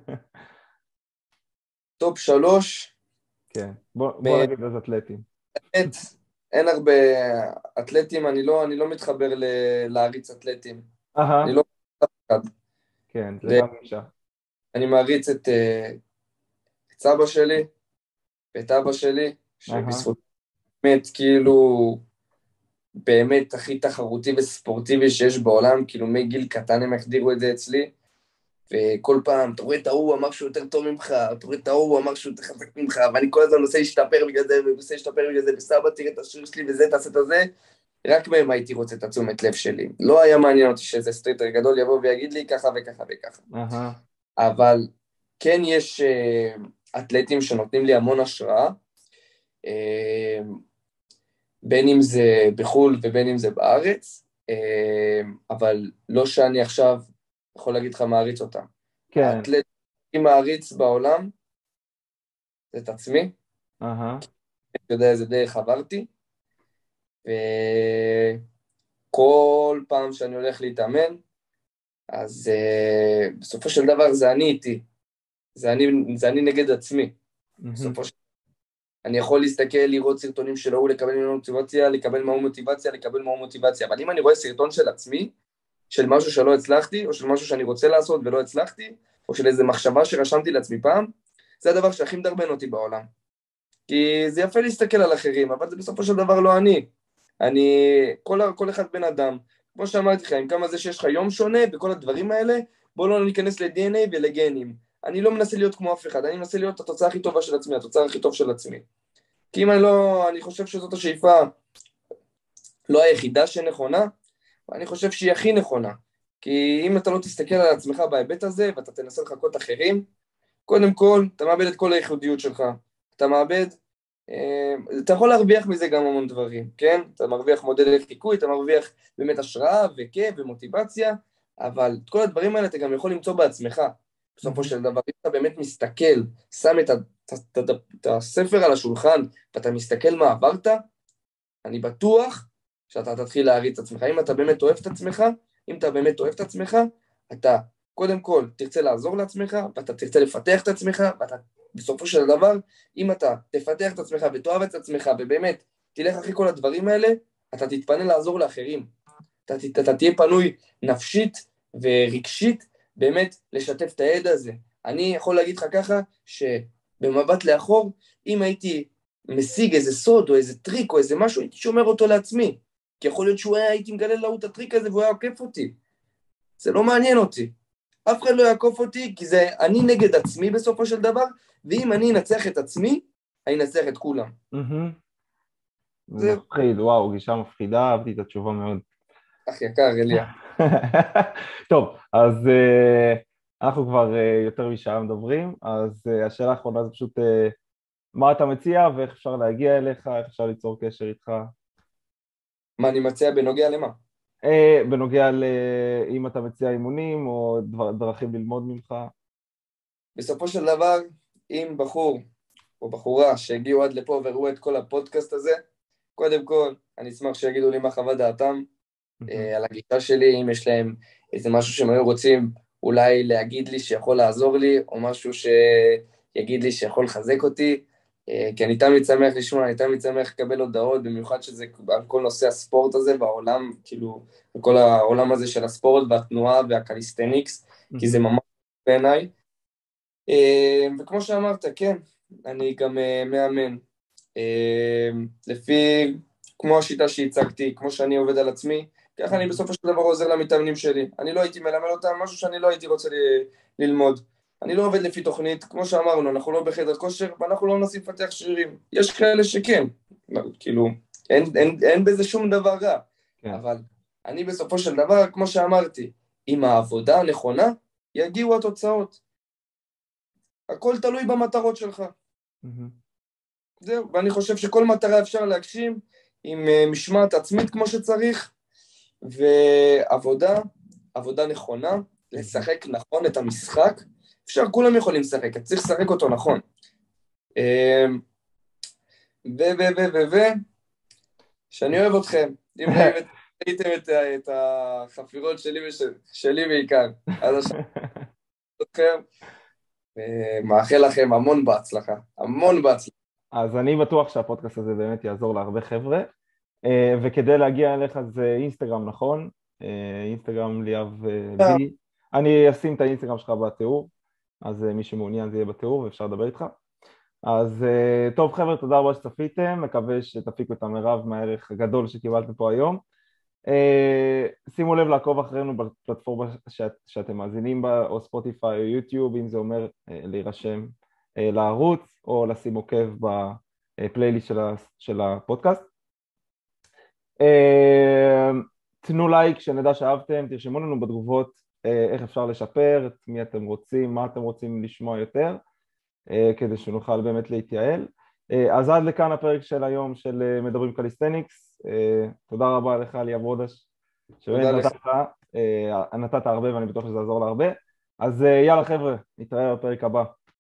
B: טופ 3?
A: כן, בוא נגיד אז אתלטים.
B: אין הרבה אתלטים, אני לא מתחבר להריץ אתלטים. אני לא מתחבר.
A: כן, זה גם אישה.
B: אני מעריץ את סבא שלי, ואת אבא שלי, שבזכות באמת כאילו באמת הכי תחרותי וספורטיבי שיש בעולם, כאילו מגיל קטן הם החדירו את זה אצלי, וכל פעם, אתה רואה את ההוא אמר שהוא יותר טוב ממך, אתה רואה את ההוא אמר שהוא יותר חזק ממך, ואני כל הזמן מנסה להשתפר בגלל זה, וסבא תראה את השריר שלי וזה, תעשה את זה, רק מהם הייתי רוצה את התשומת לב שלי. לא היה מעניין אותי שזה סטריטר גדול יבוא ויגיד לי ככה וככה וככה. אבל כן יש אתלטים שנותנים לי המון השראה, בין אם זה בחול ובין אם זה בארץ, אבל לא שאני עכשיו יכול להגיד לך מעריץ אותם.
A: כן.
B: האתלטים מעריץ בעולם, זה את עצמי. אני יודע איזה דרך עברתי, וכל פעם שאני הולך להתאמן, אז בסופו של דבר זה אני איתי. זה אני נגד עצמי. בסופו של דבר. אני יכול להסתכל, לראות סרטונים של ההוא, לקבל ממנו מוטיבציה, לקבל מהו מוטיבציה, אבל אם אני רואה סרטון של עצמי, של משהו שלא הצלחתי, או של משהו שאני רוצה לעשות ולא הצלחתי, או של איזו מחשבה שרשמתי לעצמי פעם, זה הדבר שהכי מדרבן אותי בעולם. כי זה יפה להסתכל על אחרים, אבל זה בסופו של דבר לא אני. כל אחד בן אדם, כמו שאמרתי לך, עם כמה זה שיש לך יום שונה, בכל הדברים האלה, בואו לא ניכנס ל-DNA ולגנים. אני לא מנסה להיות כמו אף אחד, אני מנסה להיות התוצאה הכי טובה של עצמי, התוצאה הכי טוב של עצמי. כי אם אני חושב שזאת השאיפה לא היחידה שנכונה, ואני חושב שהיא הכי נכונה. כי אם אתה לא תסתכל על עצמך בהיבט הזה, ואתה תנסה לחכות אחרים, קודם כל, אתה מאבד את כל הייחודיות שלך. אתה מאבד, אתה יכול להרוויח מזה גם המון דברים, כן? אתה מרוויח מודל לחיקוי, אתה מרוויח באמת השראה וכיף ומוטיבציה, אבל את כל הדברים האלה אתה גם יכול למצוא בעצמך. בסופו של דבר, אם אתה באמת מסתכל, שם את הספר על השולחן, ואתה מסתכל מה עברת, אני בטוח שאתה תתחיל להריץ את עצמך. אם אתה באמת אוהב את עצמך, אתה קודם כל תרצה לעזור לעצמך, ואתה תרצה לפתח את עצמך, ואתה בסופו של דבר, אם אתה תפתח את עצמך ותאהב את עצמך, ובאמת תלך אחרי כל הדברים האלה, אתה תתפנה לעזור לאחרים. אתה תהיה פנוי נפשית ורגשית, באמת לשתף את הידע הזה. אני יכול להגיד לך ככה, שבמבט לאחור, אם הייתי משיג איזה סוד או איזה טריק או איזה משהו, הייתי שומר אותו לעצמי. כי יכול להיות הייתי מגלה לו את הטריק הזה והוא היה עוקף אותי. זה לא מעניין אותי. אף אחד לא יעקוף אותי, כי זה אני נגד עצמי בסופו של דבר, ואם אני אנצח את עצמי, אני אנצח את כולם.
A: זה מפחיד, וואו, גישה מפחידה, אהבתי את התשובה מאוד.
B: אח יקר, אליה.
A: טוב, אז אנחנו כבר יותר משעה מדברים, אז השאלה האחרונה זה פשוט מה אתה מציע ואיך אפשר להגיע אליך, איך אפשר ליצור קשר איתך.
B: מה אני מציע בנוגע למה?
A: בנוגע לאם אתה מציע אימונים או דרכים ללמוד ממך.
B: בסופו של דבר, אם בחור או בחורה שהגיעו עד לפה וראו את כל הפודקאסט הזה, קודם כל, אני אשמח שיגידו לי מה חוות דעתם על הגישה שלי, אם יש להם איזה משהו שהם היו רוצים אולי להגיד לי שיכול לעזור לי, או משהו שיגיד לי שיכול לחזק אותי, כי אני תמיד שמח לשמוע, אני תמיד שמח לקבל הודעות, במיוחד שזה על כל נושא הספורט הזה בעולם, כאילו, כל העולם הזה של הספורט והתנועה והקליסטניקס, כי זה ממש בעיניי. וכמו שאמרת, כן, אני גם מאמן. לפי, כמו השיטה שהצגתי, כמו שאני עובד על עצמי, ככה אני בסופו של דבר עוזר למתאמנים שלי. אני לא הייתי מלמד אותם משהו שאני לא הייתי רוצה ללמוד. אני לא עובד לפי תוכנית, כמו שאמרנו, אנחנו לא בחדר כושר, ואנחנו לא מנסים לפתח שרירים. יש כאלה שכן, כאילו, אין בזה שום דבר רע. אבל אני בסופו של דבר, כמו שאמרתי, עם העבודה הנכונה, יגיעו התוצאות. הכל תלוי במטרות שלך. זהו, ואני חושב שכל מטרה אפשר להגשים עם משמעת עצמית כמו שצריך, ועבודה, עבודה נכונה, לשחק נכון את המשחק, אפשר, כולם יכולים לשחק, צריך לשחק אותו נכון. שאני אוהב אתכם, אם ראיתם את החפירות שלי בעיקר, אז השאלה אתכם, ומאחל לכם המון בהצלחה, המון בהצלחה.
A: אז אני בטוח שהפודקאסט הזה באמת יעזור להרבה חבר'ה, וכדי להגיע אליך זה אינסטגרם, נכון? אינסטגרם ליאב בי. אני אשים את האינסטגרם שלך בתיאור, אז מי שמעוניין זה יהיה בתיאור ואפשר לדבר איתך. אז טוב חבר'ה, תודה רבה שצפיתם, מקווה שתפיקו את המרב מהערך הגדול שקיבלתם פה היום. שימו לב לעקוב אחרינו בפלטפורמה שאתם מאזינים בה, או ספוטיפיי או יוטיוב, אם זה אומר להירשם לערוץ או לשים עוקב בפלייליסט של הפודקאסט. תנו לייק שנדע שאהבתם, תרשמו לנו בתגובות איך אפשר לשפר, את מי אתם רוצים, מה אתם רוצים לשמוע יותר, כדי שנוכל באמת להתייעל. אז עד לכאן הפרק של היום של מדברים קליסטניקס. תודה רבה לך ליאב רודש, שבאמת נתת הרבה ואני בטוח שזה יעזור להרבה. אז יאללה חבר'ה, נתראה בפרק הבא.